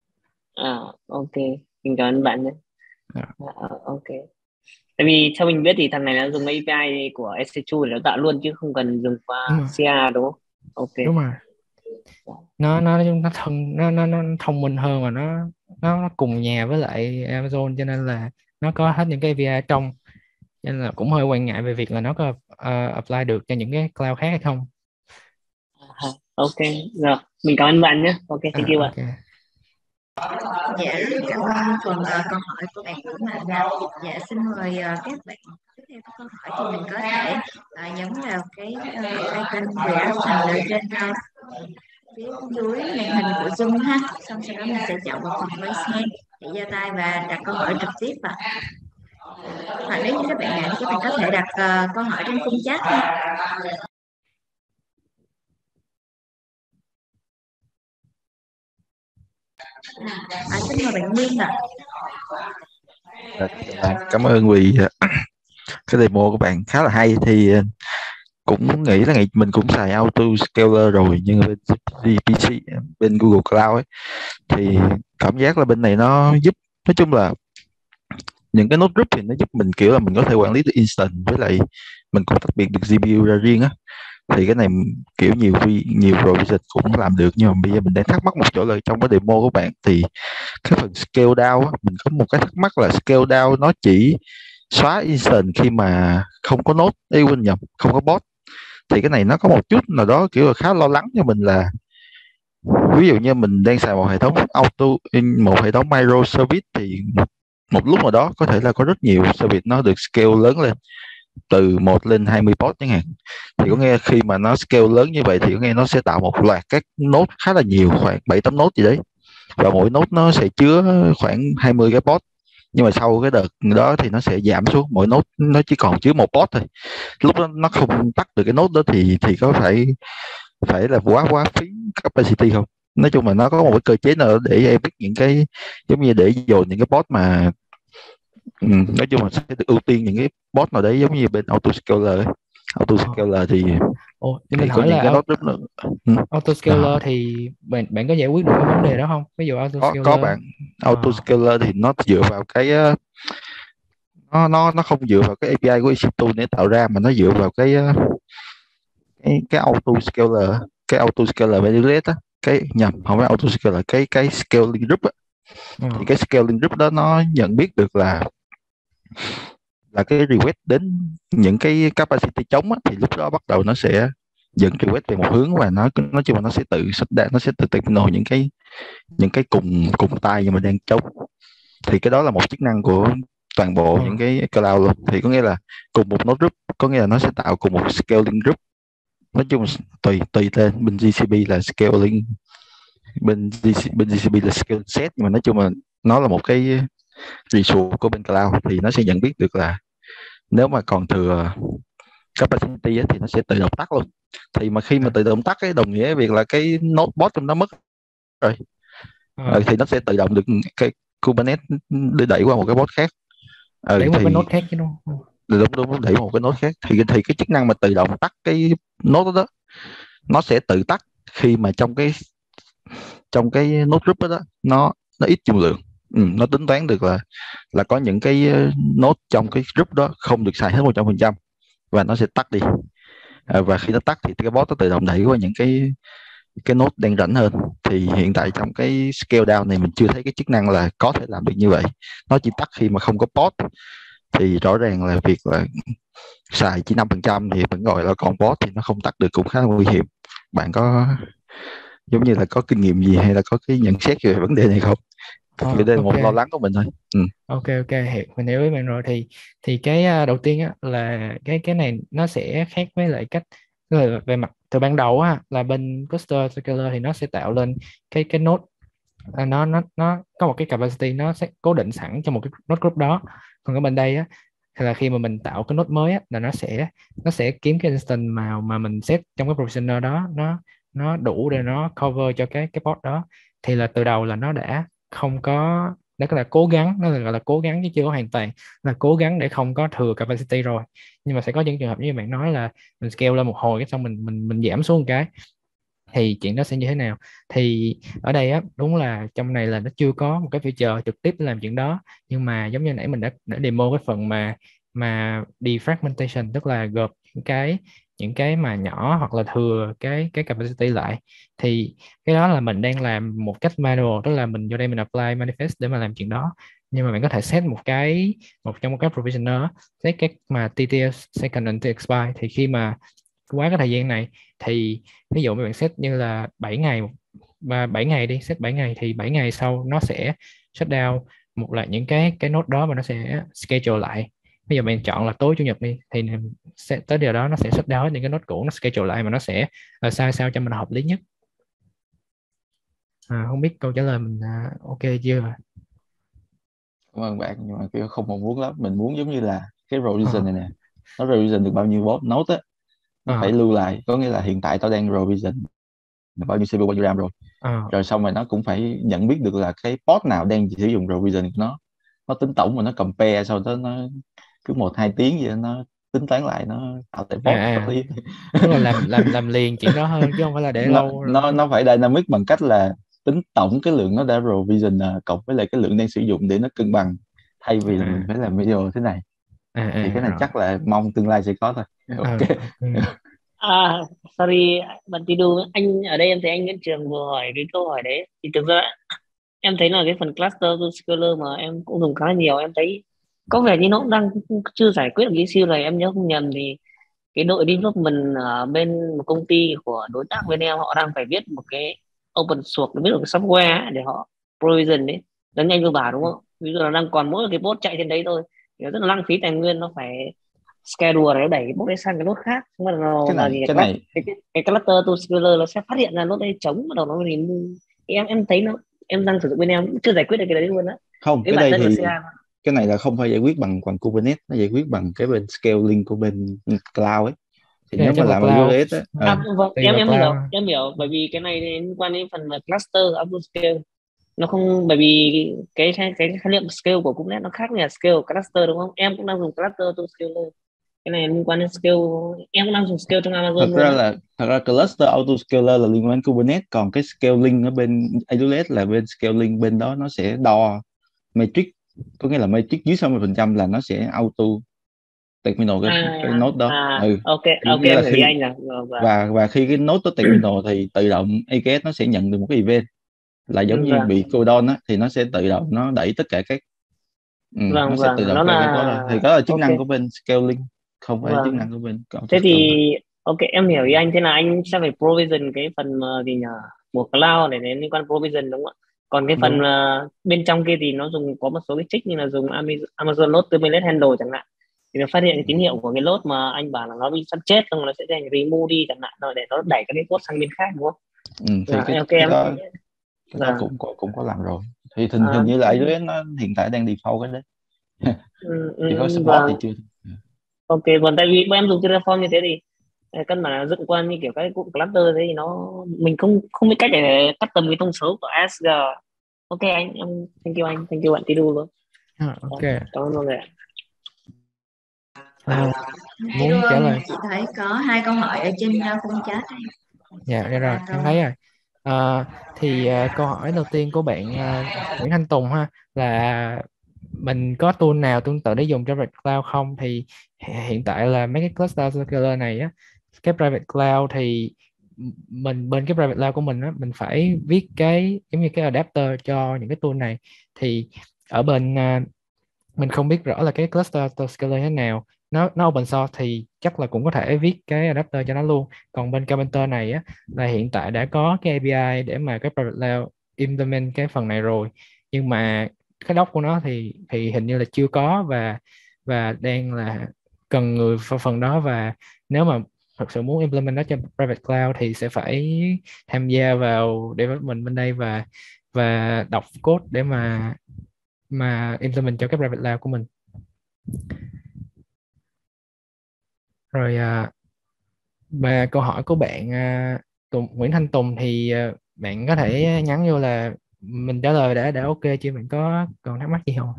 Ok, mình cảm ơn bạn nhé. À. Ok, tại vì theo mình biết thì thằng này nó dùng API của SC2 để nó tạo luôn chứ không cần dùng qua CA đúng không? Ok. Đúng rồi, nó thân nó thông minh hơn, và nó cùng nhà với lại Amazon, cho nên là nó có hết những cái API trong, cho nên là cũng hơi quan ngại về việc là nó có apply được cho những cái cloud khác hay không. Ok, rồi mình cảm ơn bạn nhé. Ok, thank you bạn. Dạ, cảm ơn phần câu hỏi của bạn Vũ Mạnh nha. Dạ, xin mời các bạn tiếp theo câu hỏi thì mình có thể nhấn vào cái icon reaction ở trên phía dưới màn hình của Zoom ha. Xong sau đó mình sẽ chọn vào phần raise hand để giơ tay và đặt câu hỏi trực tiếp ạ. Hoặc nếu như các bạn ngại thì các bạn có thể đặt câu hỏi trên khung chat ha. Xin mời bạn Nguyên ạ. Cảm ơn vì cái demo của bạn khá là hay. Thì cũng nghĩ là mình cũng xài auto scaler rồi, nhưng mà bên VPC, bên Google Cloud ấy, thì cảm giác là bên này nó giúp, nói chung là những cái node group thì nó giúp mình kiểu là mình có thể quản lý được instant, với lại mình cũng tách biệt được GPU ra riêng á. Thì cái này kiểu nhiều provision cũng làm được, nhưng mà bây giờ mình đang thắc mắc một chỗ là trong cái demo của bạn thì cái phần scale down á, mình có một cái thắc mắc là scale down nó chỉ xóa instant khi mà không có node, quên nhầm, không có bot. Thì cái này nó có một chút nào đó kiểu là khá lo lắng cho mình, là ví dụ như mình đang xài một hệ thống một hệ thống microservice, thì một lúc nào đó có thể là có rất nhiều service nó được scale lớn lên từ 1 lên 20 port chẳng hạn. Thì có nghe khi mà nó scale lớn như vậy thì có nghe nó sẽ tạo một loạt các node khá là nhiều, khoảng 7-8 node gì đấy, và mỗi node nó sẽ chứa khoảng 20 cái port. Nhưng mà sau cái đợt đó thì nó sẽ giảm xuống, mỗi node nó chỉ còn chứa một port thôi. Lúc đó nó không tắt được cái node đó thì có phải là quá phí capacity không? Nói chung là nó có một cái cơ chế nào để em biết những cái giống như để dồn những cái bot mà nói chung là sẽ được ưu tiên những cái bot nào đấy, giống như bên autoscaler ấy. Autoscaler thì Thì mình có hỏi những là cái nốt rất là autoscaler thì bạn có giải quyết được cái vấn đề đó không? Ví dụ autoscaler có bạn. Autoscaler thì nó dựa vào cái nó không dựa vào cái API của EC2 để tạo ra, mà nó dựa vào cái autoscaler, cái autoscaler validate á, cái nhầm, không phải autoscaler, cái scaling group á. Thì cái scaling group đó nó nhận biết được là cái request đến những cái capacity trống á, thì lúc đó bắt đầu nó sẽ dẫn request về một hướng, và nó nói chung là nó sẽ tự nó sẽ tự terminal những cái cùng tay nhưng mà đang trống. Thì cái đó là một chức năng của toàn bộ những cái cloud luôn. Thì có nghĩa là cùng một node group, có nghĩa là nó sẽ tạo cùng một scaling group. Nói chung tùy tên, bên GCP là scaling, bên GCP là scale set, nhưng mà nói chung là nó là một cái resource của bên cloud, thì nó sẽ nhận biết được là nếu mà còn thừa capacity ấy, thì nó sẽ tự động tắt luôn. Thì mà khi mà tự động tắt ấy, đồng nghĩa việc là cái node bot trong nó mất rồi. Thì nó sẽ tự động được cái Kubernetes để đẩy qua một cái bot khác. Đẩy một cái node khác chứ đúng không? Đúng, đẩy một cái node khác. Thì cái chức năng mà tự động tắt cái node đó, nó sẽ tự tắt khi mà trong cái node group đó, nó ít dung lượng. Nó tính toán được là có những cái node trong cái group đó không được xài hết 100%, và nó sẽ tắt đi. Và khi nó tắt thì cái bot nó tự động đẩy qua những cái node đang rảnh hơn. Thì hiện tại trong cái scale down này mình chưa thấy cái chức năng là có thể làm được như vậy. Nó chỉ tắt khi mà không có bot. Thì rõ ràng là việc là xài chỉ 5% thì vẫn gọi là còn bot thì nó không tắt được, cũng khá là nguy hiểm. Bạn có giống như là có kinh nghiệm gì hay là có cái nhận xét về vấn đề này không? Đây là một lo lắng của mình thôi. Ok, hiểu, mình hiểu với bạn rồi. Thì cái đầu tiên á là cái này nó sẽ khác với lại cách về mặt từ ban đầu á, là bên cluster scaler thì nó sẽ tạo lên cái node, nó có một cái capacity nó sẽ cố định sẵn cho một cái node group đó. Còn ở bên đây á là khi mà mình tạo cái node mới á, là nó sẽ kiếm cái instance mà mình set trong cái provisioner đó, nó đủ để nó cover cho cái port đó. Thì là từ đầu là nó đã không có, đó là cố gắng, nó gọi là cố gắng chứ chưa có hoàn toàn, là cố gắng để không có thừa capacity rồi. Nhưng mà sẽ có những trường hợp như bạn nói là mình scale lên một hồi cái xong mình giảm xuống một cái, thì chuyện đó sẽ như thế nào? Thì ở đây á, đúng là trong này là nó chưa có một cái feature trực tiếp để làm chuyện đó. Nhưng mà giống như nãy mình đã demo cái phần mà defragmentation, tức là gộp những cái mà nhỏ hoặc là thừa cái capacity lại. Thì cái đó là mình đang làm một cách manual, tức là mình vô đây mình apply manifest để mà làm chuyện đó. Nhưng mà bạn có thể set một trong một cái provisioner, set cái mà TTS second until expire. Thì khi mà quá cái thời gian này, thì ví dụ mấy bạn set như là 7 ngày, và 7 ngày đi, set 7 ngày, thì 7 ngày sau nó sẽ shut down một loạt những cái node đó, và nó sẽ schedule lại. Bây giờ bạn chọn là tối chủ nhật đi, thì tới điều đó nó sẽ shut down hết những cái node cũ, nó schedule lại, mà nó sẽ sao cho mình hợp lý nhất. Không biết câu trả lời mình ok chưa? Cảm ơn bạn, nhưng mà kiểu không mong muốn lắm. Mình muốn giống như là cái provision này nè, nó provision được bao nhiêu bot node á, nó phải lưu lại. Có nghĩa là hiện tại tao đang provision bao nhiêu CPU bao nhiêu RAM rồi, rồi xong rồi nó cũng phải nhận biết được là cái port nào đang sử dụng provision của nó, nó tính tổng mà nó compare, sau đó nó cứ 1-2 tiếng vậy nó tính toán lại, nó tạo tại bot vật À, lý. tức là làm liền chuyện đó hơn chứ không phải là để nó lâu rồi. nó nó phải dynamic bằng cách là tính tổng cái lượng nó đã provision cộng với lại cái lượng đang sử dụng để nó cân bằng, thay vì là mình À, phải làm video thế này. Thì cái này rồi. chắc là mong tương lai sẽ có thôi. Ok. Ok. À, sorry bạn Tidu, anh ở đây em thấy anh Nguyễn Trường vừa hỏi cái câu hỏi đấy, thì thực ra em thấy là cái phần cluster to scalar mà em cũng dùng khá là nhiều, em thấy có vẻ như nó cũng đang chưa giải quyết được cái issue này. Em nhớ không nhầm thì cái đội development ở bên một công ty của đối tác bên em, họ đang phải viết một cái open source, viết một cái software ấy để họ provision đấy, giống như anh vừa bảo đúng không, ví dụ là đang còn mỗi cái bot chạy trên đấy thôi thì nó rất là lãng phí tài nguyên, nó phải schedule để nó đẩy cái bot đấy sang cái node khác, xong rồi nó cái là này gì cái này cái cluster to scalar nó sẽ phát hiện ra node đây trống, bắt đầu nó remove. Em thấy nó, em đang sử dụng bên em cũng chưa giải quyết được cái đấy luôn á, không, cái cái bản đây thân của thì CA. cái này là không phải giải quyết bằng Kubernetes, nó giải quyết bằng cái bên scaling của bên cloud ấy. Thì Cái này nếu mà chắc là làm cloud. AWS á, À, vâng, Tùy em vào em cloud. hiểu, em hiểu, bởi vì cái này liên quan đến phần mà cluster autoscale, nó không, bởi vì cái khái niệm scale của Kubernetes nó khác với scale của cluster đúng không, em cũng đang dùng cluster autoscale, cái này liên quan đến scale, em cũng đang dùng scale trong thật Amazon luôn ra á. là thật ra cluster autoscaler là liên quan đến Kubernetes, còn cái scaling ở bên AWS là bên scaling, bên đó nó sẽ đo matrix, có nghĩa là matrix dưới 60% là nó sẽ auto terminal cái node đó. Ok, Thì ok, nghĩa là em hiểu ý khi anh rồi. Vâng, và khi cái node đó terminal thì tự động AKS nó sẽ nhận được một cái event, là giống như vâng, bị cooldown á, thì nó sẽ tự động nó đẩy tất cả các nó vâng, sẽ tự vâng, động nó cái đó là ra. Thì đó là chức ok, năng của bên scaling, không phải chức năng vâng. của bên Thế thì autoscaler. ok, em hiểu ý anh, thế là anh sẽ phải provision cái phần mà gì nhỉ, của cloud để đến liên quan provision đúng không ạ, còn cái phần Đúng. bên trong kia thì nó dùng có một số cái trick như là dùng Amazon Load Terminate Handle chẳng hạn, thì nó phát hiện cái tín hiệu của cái load mà anh bảo là nó bị sắp chết, xong rồi nó sẽ thành remove đi chẳng hạn, rồi để nó đẩy cái code sang bên khác đúng không? Thì Ok cái em. đó Vâng. cũng có làm rồi. Thì hình À, như là iOS nó hiện tại đang default cái đấy. Default support thì vâng, chưa. ok, vâng, tại vì bọn em dùng Terraform như thế thì căn bản là dựng qua như kiểu cái cụm cluster thế thì nó, mình không không biết cách để custom cái thông số của Asgard. Ok anh, em thank you bạn Tidu luôn. Ok. Cảm ơn mọi người ạ. À, Nãy muốn trả lời. chị thấy có 2 câu hỏi ở trên khung chat này. Dạ, rồi, À, em rồi. thấy rồi. Câu hỏi đầu tiên của bạn Nguyễn Thanh Tùng ha, là mình có tool nào tương tự để dùng cho private cloud không? Thì hiện tại là mấy cái cluster scalar này á, cái private cloud thì mình bên cái private cloud của mình á, mình phải viết cái giống như cái adapter cho những cái tool này. Thì ở bên mình không biết rõ là cái cluster scalar thế nào, nó open source thì chắc là cũng có thể viết cái adapter cho nó luôn. Còn bên Carpenter này á, là hiện tại đã có cái API để mà cái private cloud implement cái phần này rồi, nhưng mà cái doc của nó thì hình như là chưa có, và đang là cần người phần đó. Và nếu mà thật sự muốn implement nó cho private cloud thì sẽ phải tham gia vào development bên đây, và đọc code để mà implement cho cái private cloud của mình. Rồi và câu hỏi của bạn Nguyễn Thanh Tùng thì bạn có thể nhắn vô là mình trả lời đã ok chưa, bạn có còn thắc mắc gì không?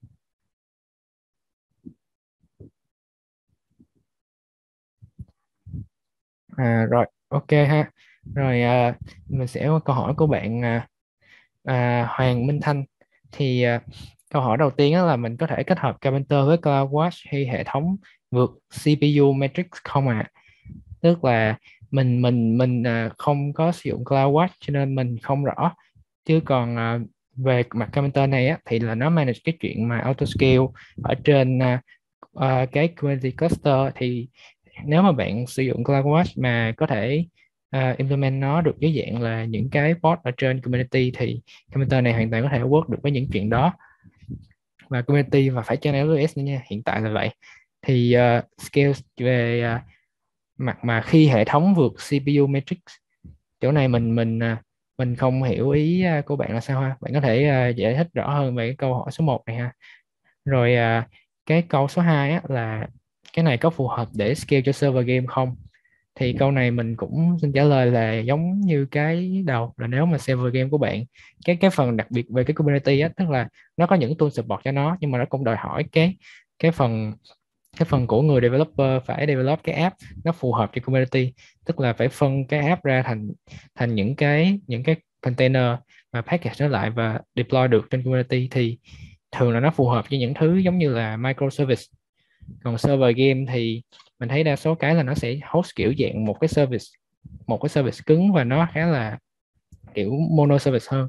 Rồi ok ha. Rồi mình sẽ có câu hỏi của bạn Hoàng Minh Thanh. Thì câu hỏi đầu tiên là mình có thể kết hợp Carpenter với CloudWatch hay hệ thống vượt CPU Matrix không ạ? Tức là mình không có sử dụng CloudWatch cho nên mình không rõ, chứ còn về mặt Carpenter này á, thì là nó manage cái chuyện mà autoscale ở trên cái Kubernetes cluster. Thì nếu mà bạn sử dụng CloudWatch mà có thể implement nó được dưới dạng là những cái pod ở trên Kubernetes, thì Carpenter này hoàn toàn có thể work được với những chuyện đó. Và Kubernetes và phải trên AWS nữa nha, hiện tại là vậy. Thì scale về mặt mà khi hệ thống vượt CPU matrix, chỗ này mình không hiểu ý của bạn là sao ha, bạn có thể giải thích rõ hơn về cái câu hỏi số 1 này ha. Rồi cái câu số 2 á, là cái này có phù hợp để scale cho server game không? Thì câu này mình cũng xin trả lời là giống như cái đầu, là nếu mà server game của bạn, cái phần đặc biệt về cái Kubernetes á, tức là nó có những tool support cho nó, nhưng mà nó cũng đòi hỏi cái phần cái phần của người developer phải develop cái app nó phù hợp cho Kubernetes, tức là phải phân cái app ra thành những cái container và package nó lại và deploy được trên Kubernetes. Thì thường là nó phù hợp với những thứ giống như là microservice. Còn server game thì mình thấy đa số cái là nó sẽ host kiểu dạng một cái service cứng, và nó khá là kiểu mono service hơn.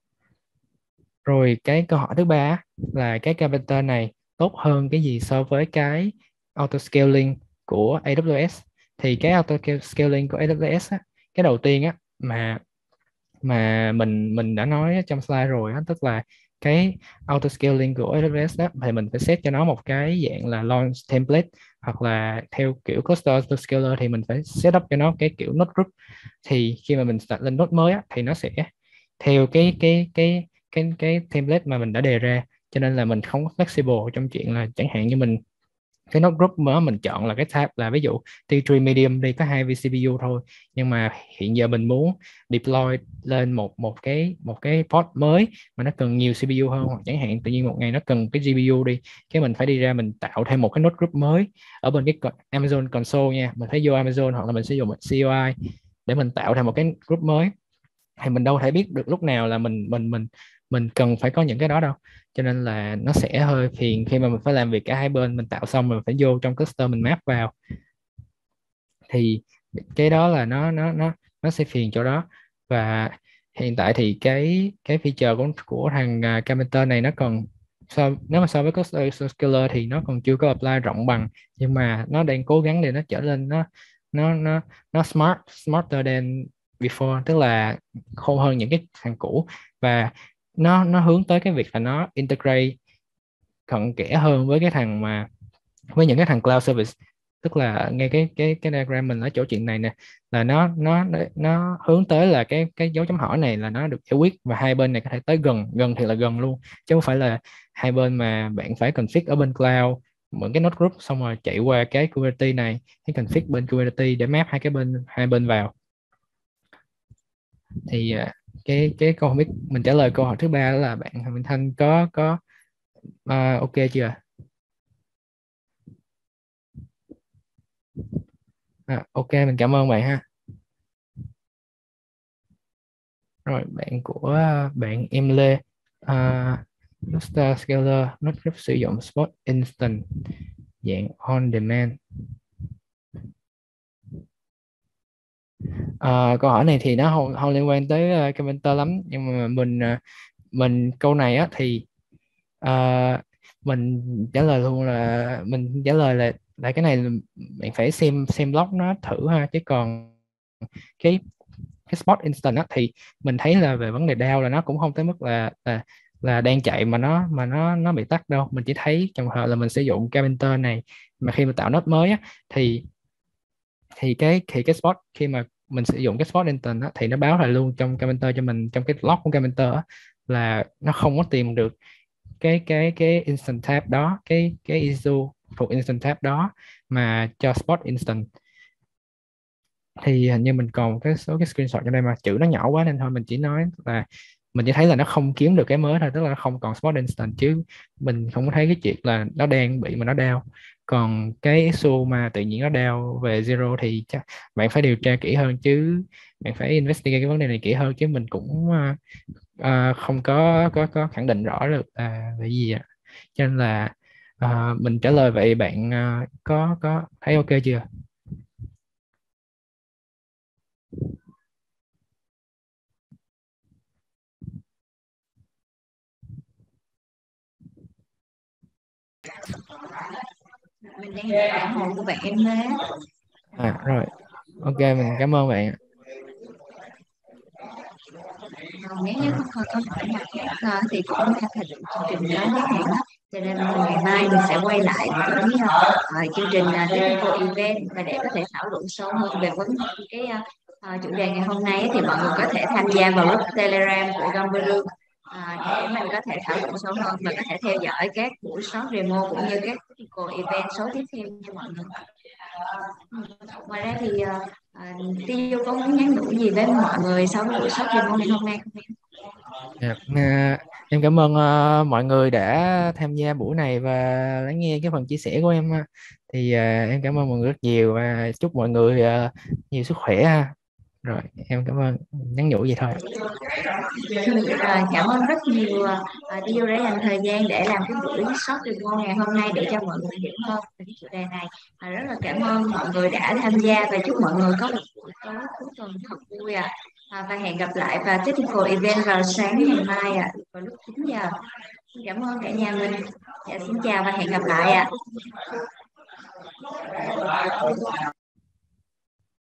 Rồi cái câu hỏi thứ ba là cái Carpenter này tốt hơn cái gì so với cái auto scaling của AWS. Thì cái auto scaling của AWS á, cái đầu tiên á mà mình đã nói trong slide rồi á, tức là cái auto scaling của AWS đó thì mình phải set cho nó một cái dạng là launch template, hoặc là theo kiểu cluster auto scaler thì mình phải set up cho nó cái kiểu node group. Thì khi mà mình start lên node mới á, thì nó sẽ theo cái template mà mình đã đề ra, cho nên là mình không có flexible trong chuyện là chẳng hạn như cái node group mới mình chọn là cái tab là ví dụ T3 medium đi, có 2 vCPU thôi, nhưng mà hiện giờ mình muốn deploy lên một cái pod mới mà nó cần nhiều CPU hơn, hoặc chẳng hạn tự nhiên một ngày nó cần cái GPU đi, cái mình phải đi ra mình tạo thêm một cái node group mới ở bên cái Amazon console nha, mình phải vô Amazon hoặc là mình sử dụng một COI để mình tạo thành một cái group mới. Thì mình đâu thể biết được lúc nào là mình cần phải có những cái đó đâu, cho nên là nó sẽ hơi phiền khi mà mình phải làm việc cả hai bên, mình tạo xong mình phải vô trong cluster mình map vào. Thì cái đó là nó sẽ phiền chỗ đó. Và hiện tại thì cái feature của thằng Carpenter này nó còn nếu mà so với cluster scaler thì nó còn chưa có apply rộng bằng, nhưng mà nó đang cố gắng để nó trở lên nó nó smarter than before, tức là khôn hơn những cái thằng cũ, và nó hướng tới cái việc là nó integrate cận kẽ hơn với với những cái thằng cloud service. Tức là ngay cái diagram mình ở chỗ chuyện này nè, là nó hướng tới là cái dấu chấm hỏi này là nó được giải quyết, và hai bên này có thể tới gần thì là gần luôn, chứ không phải là hai bên mà bạn phải config ở bên cloud mượn cái node group xong rồi chạy qua cái Kubernetes này, cái config bên Kubernetes để map hai bên vào. Thì cái câu không biết mình trả lời câu hỏi thứ ba đó là bạn Minh Thanh có ok chưa? Ok, mình cảm ơn bạn ha. Rồi bạn em Lê, Cluster Scaler node group sử dụng Spot Instant dạng on demand. Câu hỏi này thì nó không liên quan tới Carpenter lắm, nhưng mà mình câu này á thì mình trả lời luôn là mình trả lời là cái này bạn phải xem log nó thử ha, chứ còn cái Spot Instant á thì mình thấy là về vấn đề down là nó cũng không tới mức là đang chạy mà nó bị tắt đâu. Mình chỉ thấy trong hợp là mình sử dụng Carpenter này mà khi mà tạo node mới á, thì cái spot khi mà mình sử dụng cái spot instant á, thì nó báo lại luôn trong Carpenter cho mình, trong cái log của Carpenter á, là nó không có tìm được cái instant tab đó, cái issue thuộc instant tab đó mà cho spot instant. Thì hình như mình còn cái số cái screenshot trong đây mà chữ nó nhỏ quá nên thôi mình chỉ nói là mình chỉ thấy là nó không kiếm được cái mới thôi, tức là nó không còn spot instant, chứ mình không có thấy cái chuyện là nó đang bị mà nó down. Còn cái issue mà tự nhiên nó down về zero thì chắc bạn phải điều tra kỹ hơn, chứ bạn phải investigate cái vấn đề này kỹ hơn, chứ mình cũng không có khẳng định rõ được về gì ạ. Cho nên là mình trả lời vậy bạn có thấy ok chưa? Mình đang đợi phản hồi của bạn em Lê. Rồi, ok, mình cảm ơn bạn. Nếu như không có câu hỏi nào thì cũng đã thành chương trình đó hết hạn đó. Cho nên ngày mai mình sẽ quay lại với chương trình Technical Event, và để có thể thảo luận sâu hơn về cái chủ đề ngày hôm nay thì mọi người có thể tham gia vào group Telegram của Gamburu để mình có thể thảo luận sâu hơn và có thể theo dõi các buổi short demo cũng như các Technical Event số tiếp theo cho mọi người. Ngoài ra thì Tiêu có muốn nhắn nhủ gì với mọi người sau cái buổi shop demo ngày hôm nay không em? Dạ, em cảm ơn mọi người đã tham gia buổi này và lắng nghe cái phần chia sẻ của em. Thì em cảm ơn mọi người rất nhiều và chúc mọi người nhiều sức khỏe ha. Rồi em cảm ơn, nhắn nhủ vậy thôi. Rồi, cảm ơn rất nhiều Tiêu đã dành thời gian để làm cái buổi shop demo ngày hôm nay để cho mọi người hiểu hơn về cái chủ đề này. Rất là cảm ơn mọi người đã tham gia và chúc mọi người có một buổi tối cuối tuần thật vui và hẹn gặp lại vào Technical Event vào sáng ngày mai vào lúc 9 giờ. Xin cảm ơn cả nhà mình. Dạ, xin chào và hẹn gặp lại ạ.